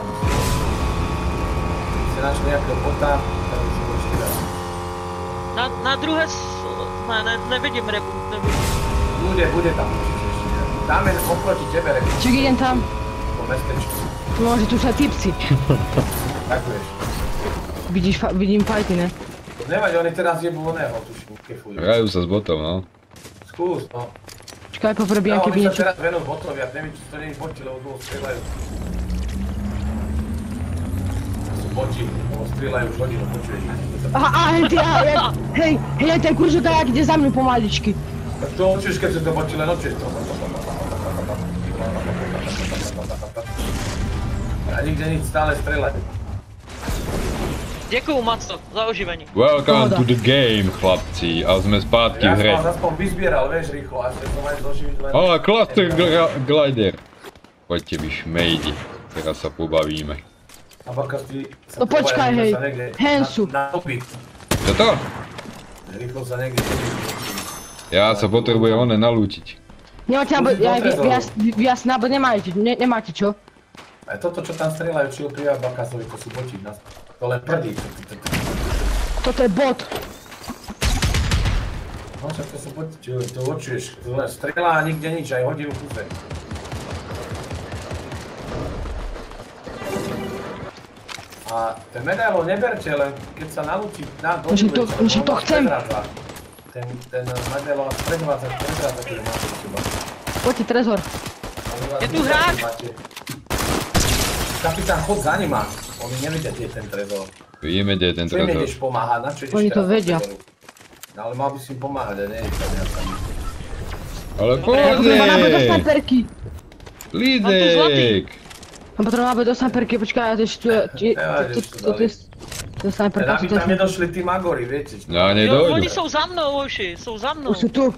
Keď ste našli nejakého bota, tak by si môžete vyhrať. Na, na druhé, s- ne, ne, nevidím reboot, nevidím. Bude, bude tam určite ešte. Dáme oproti tebe, rebi, Čiže idem tam. po mestečku. No, že tu sa typci. Tak vieš. Vidíš, fa- vidím fajty, ne? Nevadí, oni teraz jebú oného, tuším, kefujú. Hrajú sa s botom, no. Skús, no. Čakaj, poprebíjam, No, keby oni sa niečo. teraz venú botovi, ja neviem, či to nie je boti, lebo dlho strieľajú. To sú boti, lebo strieľajú už hodinu, počuješ? Aha, aha, hej, ty, aha, hej, hej, hej, ten kurzok jak ide za mňou pomaličky. Tak to očuješ, keď sú to boti, len očuješ to. A nikde nič, stále strieľajú. Děkuju, Maco, za oživení. Welcome Pohoda. to the game, chlapci. A sme spátky Ja v hre. som vás aspoň vyzbieral, vieš, rýchlo, až som aj zoživiť len... Ale cluster gl- glider. Poďte vy šmejdi. Teraz sa pobavíme. A bakas, ty sa No počkaj, trvá, hej. sa niekde Hensu. Na, na opit. Čo to? Rýchlo sa niekde... Ja sa potrebujem one nalúčiť. Nemáte, alebo, ja, vy, vy, vy, vy asi nábod nemáte, ne, nemáte čo? A toto, čo tam strieľajú, či opríva Bakasovi, to sú boti. nás- To len prdí. Toto je bot. No však to sú boti, čo to očuješ. To len strieľa a nikde nič, aj hodinu kúse. A ten medailon neberte, len keď sa nalúči na No, že to- doživujete, že lebo to on vás chcem. predrádza. Ten, ten medailon vás predvádza, predrádza, keď máte u seba. Poďte, Trezor. Je tu hráč. Kapitán, chod za nima. Oni nevedia, kde je ten trezor. Vidíme, kde je ten Čo im trezor. ideš pomáhať? Na čo ideš Oni to teraz do vedia. trezoru? No ale mal by si im pomáhať, a nie je tam ja tam. Ale Treba nábod do pohodne! snajperky. Lídek! Mám potrebujem nábod do snajperky, počkaj, ja to ešte tu je... či- Nevadí, to- už to to- To je... To je Ten snajperka, aby to tam je... nedošli tí magory, viete? čo? No, Jo, nedojdu. oni jsou za mnou, hoši, jsou za mnou. Už sú tu.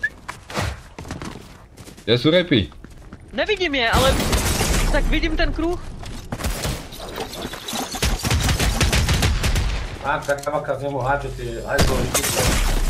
Kde sú repy? Nevidím je, ale tak vidím ten kruh. Á, tak Kavaka z nemu hádže tie hajzlové štuce.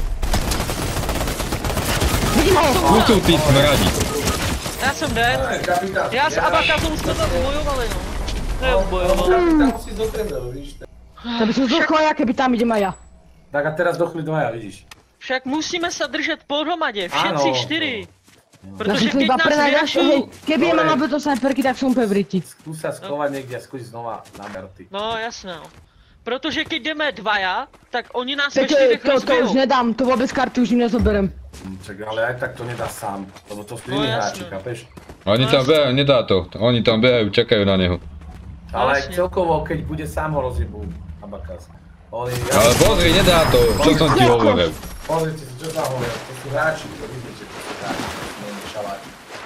Vidím ho! Tu sú tí smradi. Já jsem dead. Kapitán, Já s Abakazou jsme to bojovali, no. Neubojovali. Kapitán musí do trezoru, vidíš? to? To by som zdochla ja, keby tam idem aj ja. Tak a teraz dochli dvaja, vidíš? Však musíme se držet pohromadě, všetci Ano. čtyři. Ja Protože som to keď iba nás prenajal, hej, vyrašujú... keby ja Dobre. mám nábod do snajperky, tak som úplne v riti. Skús sa skovať niekde a skús znova na merty. No jasné, no. Protože keď jdeme dvaja, tak oni nás To, ve to, čtyřech to, to už rozbijou. nedám, to vôbec karty už im nezoberem. Hm, Čak, ale aj tak to nedá sám, lebo to sú No iní jasné. hráči, chápeš? Oni tam behajú, nedá to. Oni tam behajú, čakajú na neho. Ale aj Jasne. celkovo, keď bude sám ho rozjebú, Abakas. Oni, Ale pozri, nedá to. Čo som ti hovoril? Pozrite si, čo sa hovoria, to sú hráči, to vidíte, to sú hráči, to sú len šaláti.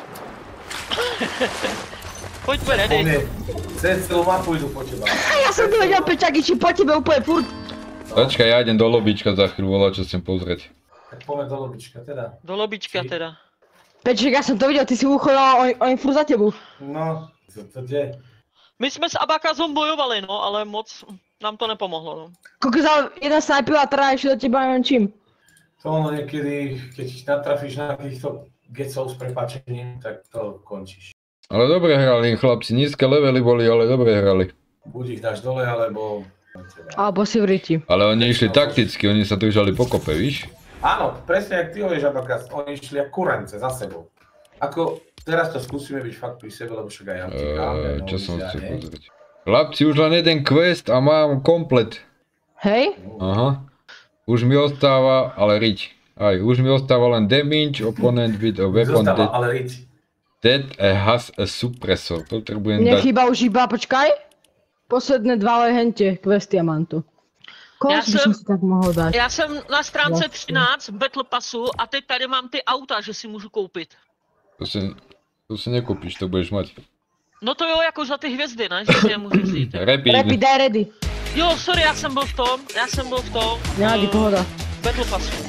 Pojďme On ready. je, cez celú mapu idú po teba. A ja som to vedel, Pečak, či po tebe úplne furt. Počkaj, ja idem do lobíčka za chvíľu, volať, čo chcem pozrieť. Tak poďme do lobička, teda. Do lobička teda. Peček, ja som to videl, ty si uchodil, oni, oni furt za tebou. No, to, to kde? My jsme s Abakazom bojovali, no, ale moc nám to nepomohlo, no. Koľko za jeden snajpil a teda ešte do teba neviem čím. To ono niekedy, keď natrafíš na týchto gecov s prepáčením, tak to končíš. Ale dobre hrali chlapci, nízke levely boli, ale dobre hrali. Buď ich dáš dole, alebo... Alebo si v riti. Ale oni išli takticky, oni sa držali pokope, víš? Áno, presne jak ty hovoríš, Abakas, oni išli jak kurence za sebou. Ako, teraz to skúsime byť fakt pri sebe, lebo však aj ja čekám. Eee, čo som chcel pozrieť. Chlapci, už len jeden quest a mám komplet. Hej? Aha. Už mi ostáva, ale riť. Aj, už mi ostáva len damage, opponent with a weapon Zostáva, that, ale riť. that has a suppressor. Potrebujem Mne dať... chýba už iba, počkaj. Posledné dva lehente, quest diamantu. Koho Já by som jsem- si tak mohl dát? Já jsem na stránce Vlastně. třináct Battle Passu a teď tady mám ty auta, že si můžu koupit. To si, to si nekúpiš, to budeš mať. No to jo, jako za ty hvězdy, ne? Že si je můžu vzít. Rapid, Rapid. daj ready. Jo, sorry, já jsem byl v tom, já jsem byl v tom. Nevadí, eh, pohoda. Battle Passu.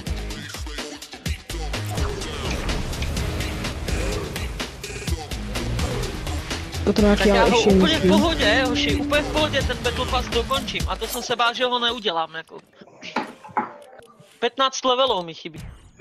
Potom Tak nějaký já ale ho ještě úplně v myslím. pohodě, hoši, úplně v pohodě ten Battle Pass dokončím. A to jsem se bál, že ho neudělám, jako. pätnásť levelů mi chybí.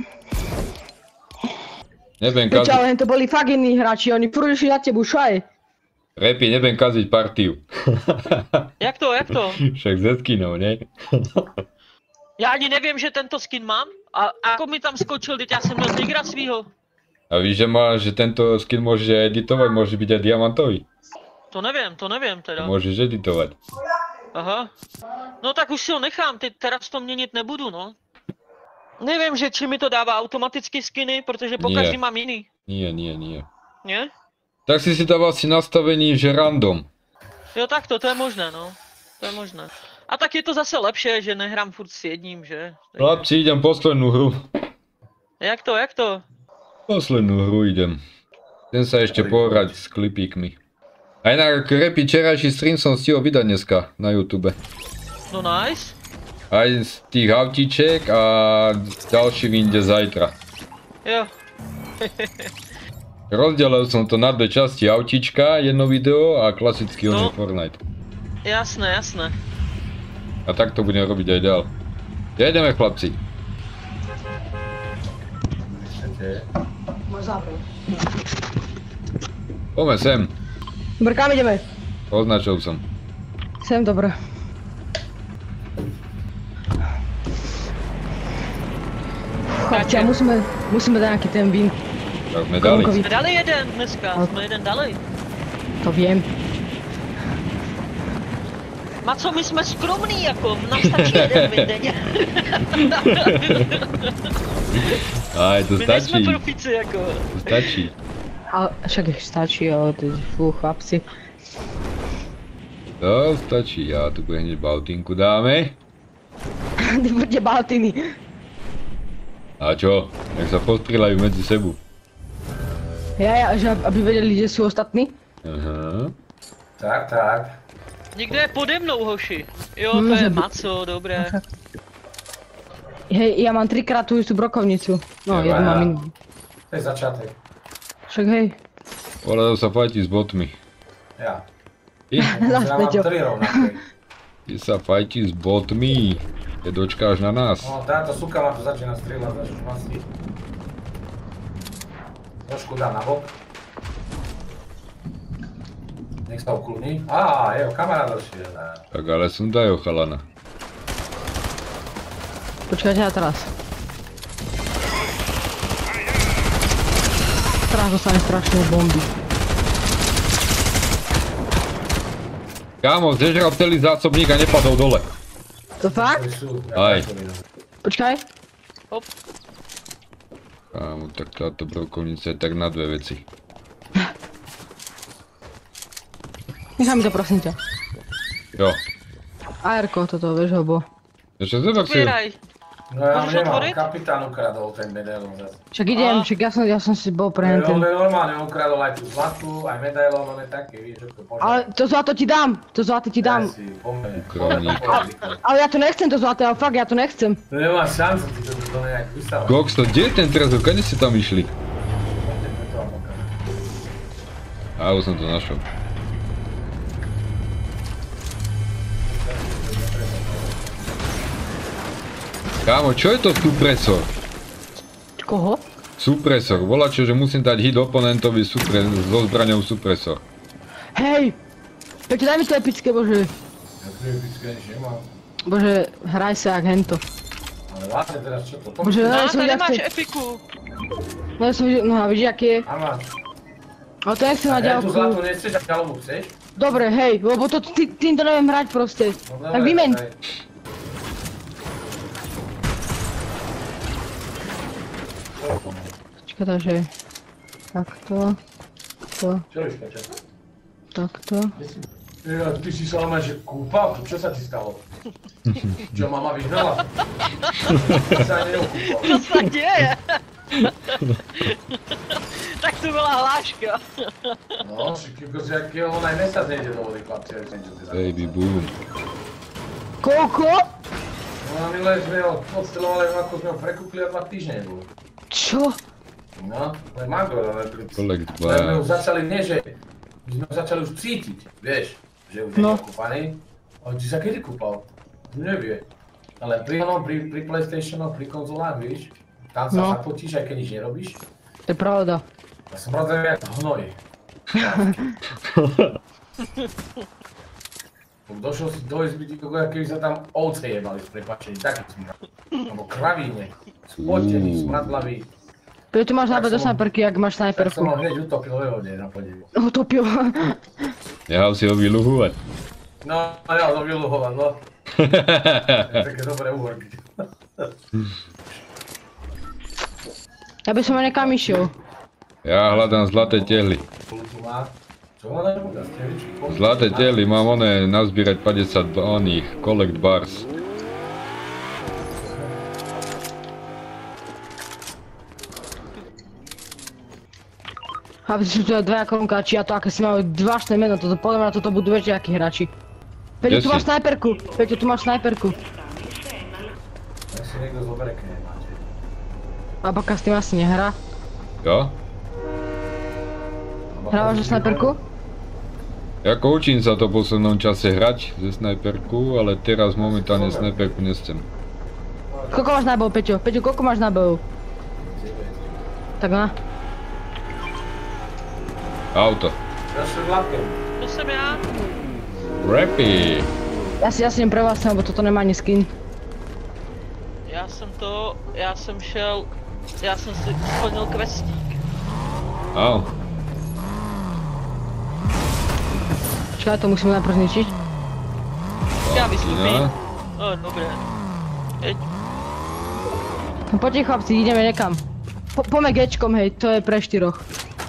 Nebudem Peťo, kaziť, ale to boli fakt iní hráči, oni furt išli na tebu, šaj. Rapid, nebudem kaziť partiu. Jak to, jak to? Však ze skinov, ne? Já ani nevím, že tento skin mám. A ako mi tam skočil, teď já jsem měl Tigra svýho. A víš, že, má, že tento skin môžeš aj editovať, môže byť aj diamantový. To nevím, to nevím teda. Môžeš editovať. Aha. No tak už si ho nechám, teď teraz to měnit nebudu, no. Nevím, že či mi to dává automaticky skiny, protože po Nie. každý mám jiný. Nie, nie, nie. Ne? Tak si si dával si nastavení, že random. Jo takto, to je možné, no. To je možné. A tak je to zase lepší, že nehrám furt s jedním, že? Takže- Chlapci, idem poslednú hru. Jak to, jak to? Poslednú hru idem. Chcem sa ešte pohrať s klipíkmi. A inak Rapid, včerajší stream som stihol vydať dneska na YouTube. No nice. Aj z tých autíček a ďalší vyjde zajtra. Jo. Rozdelil som to na dve časti, autíčka, jedno video a klasický No. no. Fortnite. Jasné, jasné. A tak to budem robiť aj ďalej. Jedeme chlapci. Môj západ. Poďme sem. Dobre, kam ideme? Označil som. Sem, dobre. Chlapci, a musíme, musíme dať nejaký ten vín. Tak sme dali. Konkovi. Jsme dali jeden dneska, jsme jeden dali. To viem. Maco, my jsme skromný, jako, nám stačí jeden vin denně. Aj, to My nejsme stačí. profíci, jako. To stačí. Ale však ich stačí, ale to fú, chlapci. To stačí, ja tu bude hneď baltinku dáme. Ty budete baltiny. A čo? Nech sa postrieľajú medzi sebou. Ja, ja, že aby vedeli, kde sú ostatní. Aha. Tak, tak. Někdo je pode mnou, hoši. Jo, to Může je být. Maco, dobré. Hej, ja mám trikrát tú istú brokovnicu. No, Ja jednu mám. mám inú. To je začátek. Však hej. Voľa sa fajti s botmi. Ja. Ty, Ja mám Peťo. tri rovnaké. ty sa fajti s botmi. Keď dočkáš na nás. No, táto suka ma tu začína strieľať, až už masí. Trošku dám na bok. Nech sa ukludní. Á, jeho kamarád došiel. Tak ale sundaj ho chalana. Počkajte ja teraz. Teraz dostane strašnú bomby. Kámo, zežral celý zásobník a nepadol dole. To fakt? Aj. Počkaj. Hop. Kámo, tak táto brokovnica je tak na dve veci. Nechaj mi to prosím ťa. Jo. á erko toto, vieš, hobo. Ešte zober si ho. Otvíraj. No ja Môžeš nemám, otvoriť? kapitán ukradol ten medailón zase. Však idem, Á. však ja som, ja som si bol On prehenten. je normálne ukradol aj tú zlatú, aj medailón, on je taký, víš, že to požiadal. Ale to zlato ti dám, to zlato ti dám. Si, pomeň. Kromník. Ale ja to nechcem, to zlaté, ale fakt, ja to nechcem. To nemáš šancu, ty to to nejak vystávať. Gox, to kde je ten trezor? Kade ste tam išli? A už som to našel. Kámo, čo je to supresor? Koho? Supresor, volačo, že musím dať hit oponentovi supre, so zbraňou supresor. Hej! Peťo, daj mi to epické, bože. Ja tu epické nič nemám. Bože, hraj sa jak hento. Ale vážne teraz čo to? Bože, No, no, to som videl, nemáš jak to... epiku. No, som videl, no, vidíš, aký je. A máš. Ale to nechcem na A ja tu zlatú ďalku. nechceš a ďalovu chceš? Dobre, hej, lebo to ty, týmto neviem hrať proste. No Tak dobre, vymeň. daj. Počkaj, takže... Takto. To, Čo víš, Peťo? takto. Ja, ty si sa len že kúpal? Čo sa ti stalo? Čo, mama vyhnala? Ty sa ani neokúpal. Co se děje? Tak to byla hláška. No, že aký on aj mesiac nejde do vody chlapci, ak niečo teda. Baby boom. Koľko? No a milé sme ho odstelovali, ako sme ho prekúpili a dva týždne nebolo. Čo? No, to je magor, ale pri... Collect Ale sme bar. už začali, nie že... My sme ho začali už cítiť, vieš, že už No. nie je okúpaný. Ale ty sa kedy kúpal? Tu nevie. Ale pri onom, pri, pri PlayStationu, pri konzolách, víš, tam sa No. zapotíš, aj keď nič nerobíš. To je pravda. Ja som pravda jak hnoj. Došiel si do izby, ty koko, keby sa tam ovce jebali s prepáčením, taký smrad. Alebo kravíne, spotený, smradlavý. Prečo máš Tak nábeh do som- snajperky, ak máš Tak som snajperku? ho hneď utopil ve vode na podivu. Utopil. Nehal si ho vyluhovať. No, a ja to vyluhoval, no. Také dobré úhorky. Ja by som aj nekam išiel. Ja hľadám zlaté tely. Tu má. Čo má na ňu? Stevičky? Zlaté tely, mám oné nazbierať päťdesiat oných, collect bars. Aby si tu dvaja konkáči a to aké si majú dvašné meno, toto podľa mňa toto budú väčšie akí hráči. Peťo, Kde tu si? máš snajperku. Peťo, tu máš snajperku. Tak si niekto zoberie, keď nemáte. Abaka s tým asi nehrá. Jo? Hrávaš do snajperku? Jako učím sa to v poslednom čase hrať ze snajperku, ale teraz momentálne snajperku nechcem. Koľko máš nábojov, Peťo? Peťo, koľko máš nábojov? Tak na. Auto. Ja som vlakem. To jsem já. Rappy. Ja si, ja si idem pre vás, lebo toto nemá ani skin. Já jsem to, já jsem šel, já jsem si splnil questík. Au. Počkaj, to musíme najprv zničiť. Já vystupím. No. No, dobré. Jeď. No poďte chlapci, ideme niekam. Po, poďme Gčkom, hej, to je pre štyroch.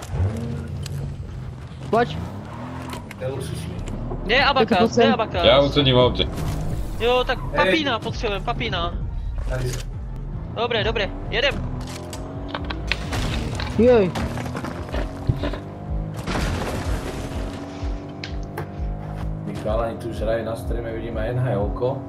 Poď. To je luxusný. Kde je Abakas? Taky Kde je to Abakas? Ja ocením auto. Jo, tak papína potřebujeme, papína. Tady sa. Dobré, dobré, jedem. Joj. My chalani tu už hrajú na streame, vidíme en há elko.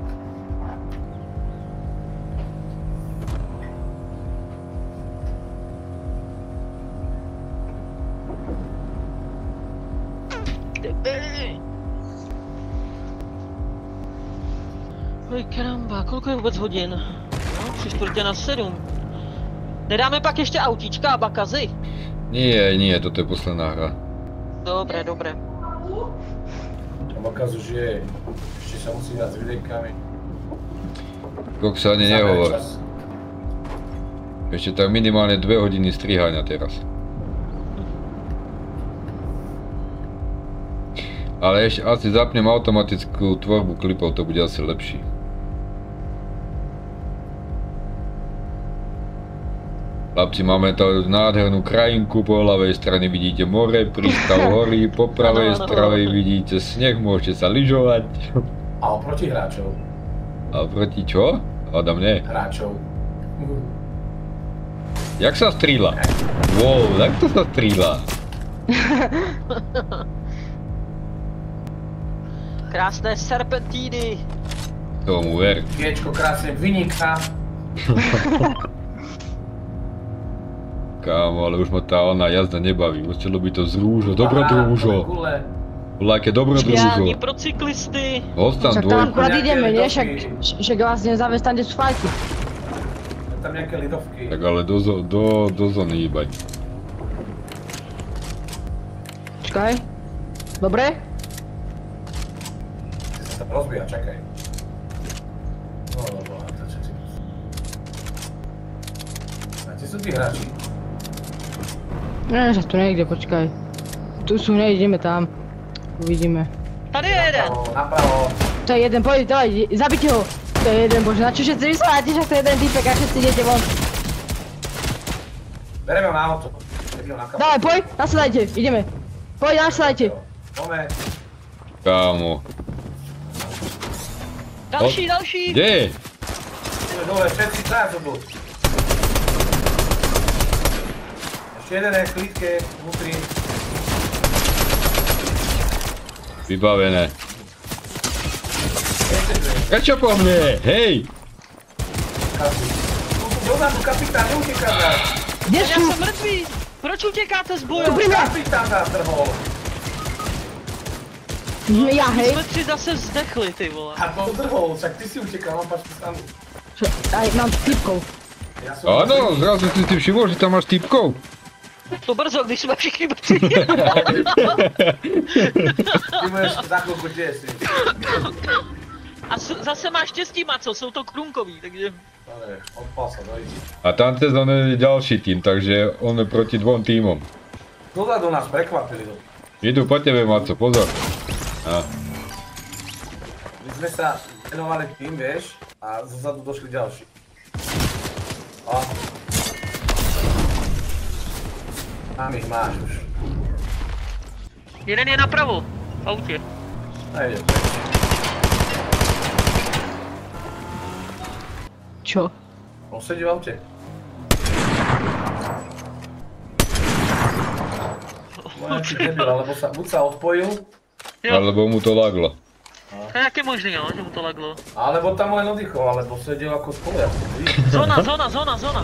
Oj, karamba, kolik je vůbec hodin? No, tři čtvrtě na sedm. Nedáme pak ještě autíčka a bakazy? Nie, nie, toto je posledná hra. Dobré, dobré. Abakaz už je, ešte sa musí dať s videjkami. Kok sa ani nehovor. Ešte tak minimálne dve hodiny strihania teraz. Ale ešte asi zapnem automatickú tvorbu klipov, to bude asi lepší. Chlapci, máme tu nádhernú krajinku, po ľavej strane vidíte more, prístav hory, po pravej Áno, áno. strane vidíte sneh, môžete sa lyžovať. A oproti hráčov. A proti čo? Adam, nie. Hráčov. Jak sa strýla? Wow, jak to sa strýla? Krásné serpentíny. Tomu ver. Viečko krásne vyniká. Kámo, ale už ma tá ona jazda nebaví, muselo by to z rúžo, dobrodružo. Gule. Láke Ideální dobrodružo. pro cyklisty. Hostam Však tam dvojku. akurát ideme, nie? Však, Nejaké však vás nezavesť tam, kde sú fajky. Tak tam nejaké lidovky. Tak ale do, zo- do, do zóny hýbaj. Čakaj. Dobre? Ty sa tam rozbíja, čakaj. No, no, no, to čo ti... A kde sú tí hráči? Ne, že tu nejde, počkaj. Tu sú, nejdeme tam. Uvidíme. Tady je jeden. Napravo, napravo. To je jeden, pojď, daj, zabite ho. To je jeden, bože, na čo všetci vysváte, že to je jeden týpek a všetci idete von. Bereme ho na auto. Bereme ho na kapu. Daj, poď, nasadajte, ideme. Poď, nasadajte. Pome. Kámo. Další, další. Kde? Ideme dole, všetci traja sú tu. Ešte jeden je v klítke, vnútri. Vybavené. Prečo po mne? Hej! Kapi. Dozadu, kapitán, neutekaj nás. Kde Já sú? jsem mrtvý. Proč utěkáte z boje? Tu pri mne. Kapitán nás trhol. Ja, hej. Jsme tři zase zdechli, ty vole. A to trhol, však ty si utekal, mám pačku tam. Čo, aj, mám typkov. Ja som... Áno, zrazu si si všimol, že tam máš typkov. To brzo, když jsme všichni mrtví. Ty budeš za chvíľku tiež si. A s- zase máš štěstí, Maco, jsou to krunkoví, takže... Dobre, odpal sa, dojdi. A tam cez on je ďalší tým, takže on je proti dvom týmom. Dozadu nás prekvapili. Idú po tebe, Maco, pozor. Á. My sme sa venovali tým, vieš, a zozadu došli ďalší. A. Tam ich máš už. Jeden je napravo, v autě. A ide preč. Čo? On sedí v aute. No nejaký debil, alebo sa, buď sa odpojil, Jo, Alebo mu to laglo. to je taky možný, jo, že mu to laglo. alebo tam len oddychol, alebo sedel ako spolujac. Zóna, zóna, zóna, zóna.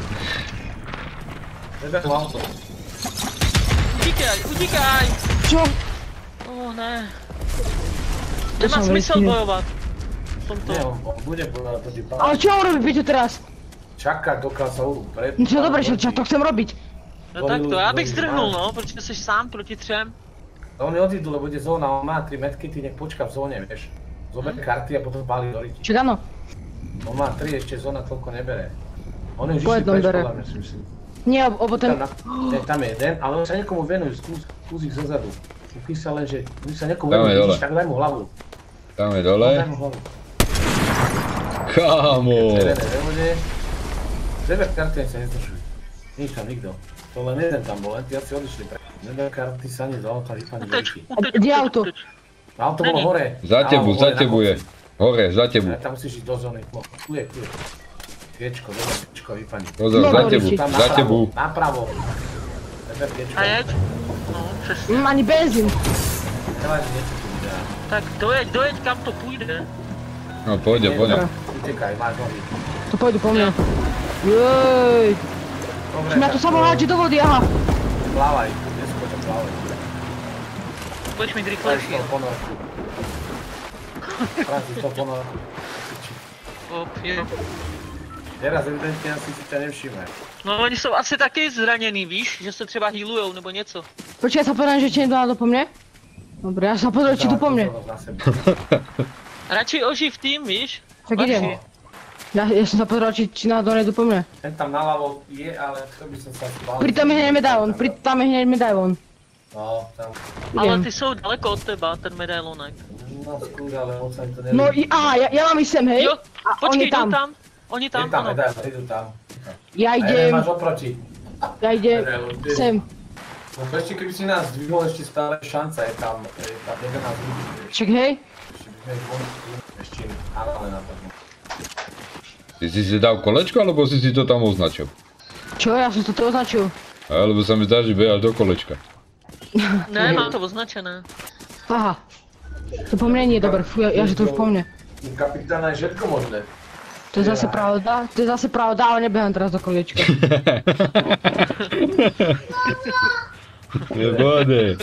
Nebeh v auto. Utíkaj, utíkaj. Čo? Oh, ne. To Nemá som smysl veľký. bojovat. V tomto. Nie, on, on bude bojovať proti Ale pánu. čo on robí, Peťo, teraz? Čakať, dokiaľ sa urú pre... No čo, dobre, čo, čo to chcem robiť? No tak to, já bych zdrhnul, no, protože jsi sám proti třem. On neodídu, lebo ide zóna, on má tri metky, ty nech počká v zóne, vieš. Zober karty a potom pálí do ryti. Čak áno. On má tri, ešte zóna toľko nebere. On je už Po išli jednom preč, bere. podľa mňa si myslím. Nie, obo Tam, ten... na, ne, tam je jeden, ale on sa niekomu venuje, skús, skús ich zozadu. Uký sa len, že oni sa niekomu Tam je venuje, dole. vidíš, tak daj mu hlavu. Tam je dole. Daj mu hlavu. Kámo. Jeden je ve vode. Zeber karty, ani sa nezdržuj. Nič tam nikto. To len jeden tam bol, len tí asi odišli pre... Zeber karty, sa ani do auta, vypadne do Uteč, ryti. uteč, Kde uteč, auto? uteč. Auto bolo Není. hore. Za tebu, Áno, za hore na tebu je. kopci. Hore, za tebu. Ne, tam musíš ísť do zóny. No, tu je, tu je. Viečko, dobre, viečko, vypadni. Pozor, No, za dobre, tebu, či- Tam za napravo, tebu. napravo. Zeber viečko. A jeď? No, přesně. Mm, ani benzín. Nevadí, niečo tu bude. Tak dojeď, dojeď, kam to půjde. No pôjde, pôjde. Utekaj, máš nohy. To pôjdu po mne. Jej. Dobre, Mňa to tak samo háči do vody, aha. Plávaj, neskoč a plávaj. Budeš mít Pravi rychlejší. z toho ponorku. Pravi z toho ponorku. Op, jo. Teraz evidentně asi si ťa nevšimne. No oni jsou asi taky zraněný, víš? Že se třeba healujou nebo něco. Počkaj, sa pozriem, že či niekto náhodou po mne. Dobre, ja sa pozriem, či tu po mne. Na sebe. Radši oživ tým, víš? Tak idem. Ja, ja som sa pozrel, či, či náhodou nejdu po mne. Ten tam naľavo je, ale to by som sa spal. Pri tam je hneď medailon, pri tam je hneď medailon. No, tam. Ale Idem. ty jsou daleko od teba, ten medailonek. No, skúra, ale moc sa mi to nelíbí. No i, aha, ja, ja mám ísť sem, hej? Jo, A on počkej, je tam. jdou tam. Oni Je tam, tam, ano. medail, idú tam. Ja A jeden idem, máš oproti. ja idem sem. No to ešte keby si nás zdvihol, ešte stále šanca je tam, je tam jedenásť ľudí. Však hej, Ešte by sme boli ešte ale na to. Ty si si dal kolečko, alebo si si to tam označil? čo, ja som to tu označil. Alebo sa mi zdá, že behaš do kolečka. Ne, mám to označené. Aha. To po mne nie je dobre, fú, ja, ja že to už po mne. Kapitána je všetko možné. To je zase pravda, to je zase pravda, ale nebehám teraz do koliečka. Nebode.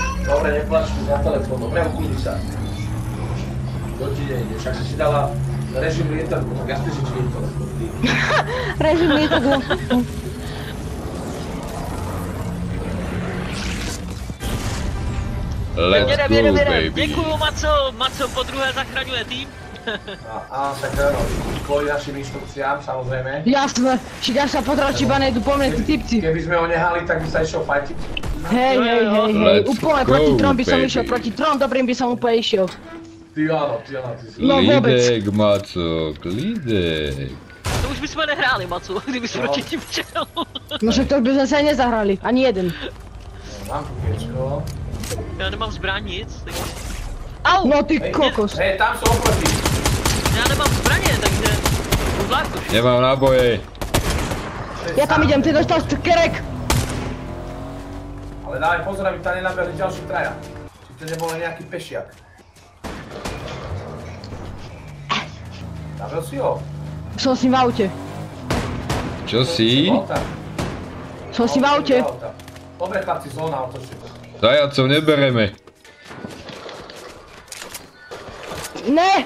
Dobre, neplač mi za telefón, dobre, ukúdi sa. Do ti nejde, však si si dala Režim lietadlo, tak jasne, že či je to. Režim lietadlo. Let's Jedem, go, jedem, jedem. baby. Děkuju, Maco. Maco po druhé zachraňuje tým. Áno, však áno, kvôli našim inštrukciám, samozrejme. Jasné, však ja sa pozeral, či iba nejdu po mne tí typci. Keby sme ho nehali, tak by sa išiel fajtiť. Hej, Jo, hej, jo. hej, hej, Let's úplne go, proti trom by som baby. išiel, proti trom dobrým by som úplne išiel. Ty áno, ty áno, ty si. No vôbec. Klídek, Maco, klídek. To už bychom nehráli, Maco, kdyby jsme No. proti tím čel. No však to by sme sa aj nezahrali, ani jeden. Mám tu kiečko. Já nemám zbraň nic, takže... Au! No ty Hej, kokos. Hej, tam sú oproti. Já nemám zbraně, takže... Zvládnu. Nemám náboje. Ja tam idem, ty dostal kerek. Ale dávaj pozor, aby tam nenabehli ďalší traja. Či to nebol len nejaký pešiak. Nabil si ho? Som si v aute. Čo si? Som si v aute. Dobre chlapci, zóna, otočte. Zajacov nebereme. Ne!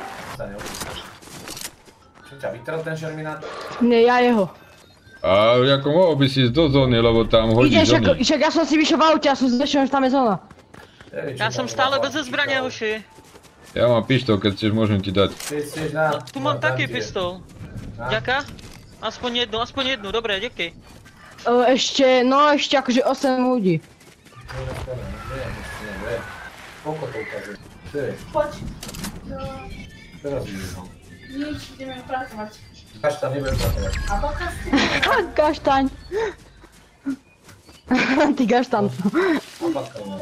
Čo ťa vytrel ten šerminát? Nie, ja jeho. A ako mohol by si ísť do zóny, lebo tam Idem, hodí však, zóny. však ja som si vyšiel v aute, ja som zvyšil, že tam je zóna. Já jsem stále bez zbraně, hoši. Ja mám pištol, keď chceš, môžem ti dať. Ty chceš na... Tu mám na taky tantie. pistol. Na? Ďaká? Aspoň jednu, aspoň jednu, dobré, děkej. E, ešte, no ešte akože osem ľudí. Koľko to ukazuje? Ty, Poď. teraz vidíš ho. Nič, ideme pracovať. Kašta nebudem pracovať. A pokiaľ ste... Gaštaň. Ty gaštan. A batka nemá.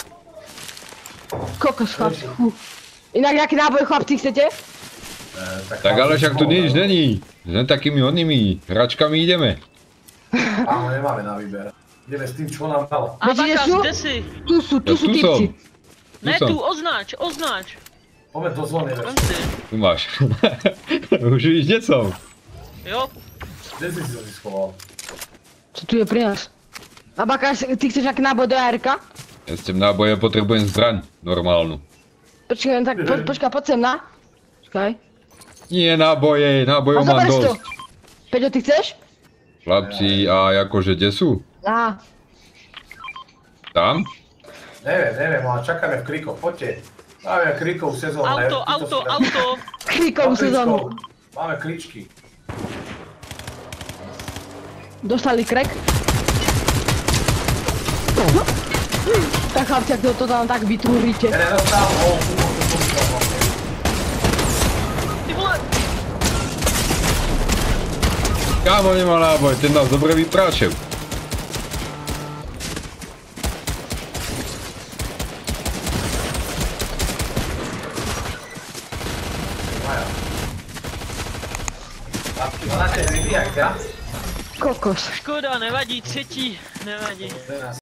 Kokos chlapci. Fú. Inak nejaký náboj chlapci chcete? Eh, Tak ale však tu nič není. Len takými onými hračkami ideme. Áno, nemáme na výber. Ideme s tým, čo nám dalo. A Viete, kde Bakas, sú? kde si? Tu sú, tu Ja sú tu typci. som. Ne, som. tu, označ, označ. Poďme do zóny, Vem veď. si. Tu máš. Už vidíš, kde som. Jo, Kde si si to schoval? Čo tu je pri nás? A Bakáš, ty chceš nejaký náboj do á erka? Ja s tým náboje potrebujem zbraň. Normálnu. Počkaj, len tak, po, počkaj, poď sem na. Počkaj. Nie náboje, A nábojov mám zober si to. dosť. Peťo, ty chceš? Chlapci, a akože kde sú? Á, Tam? Neviem, neviem, ale čakáme v krikoch, poďte. Máme krikov sezónu. auto, auto, auto. krikovú sezónu. Máme kličky. Dostali krek. Tak chlapci, ak to, to tam tak vytúrite. Jeden dostal, o, tu, tu, tu, tu, tu. Ty vole, Kámo nemá náboj, ten nás dobre vyprášil. Maja. Chlapci, ona te vybíjajte, a? Kokos. škoda, nevadí, třetí, nevadí. Ten nás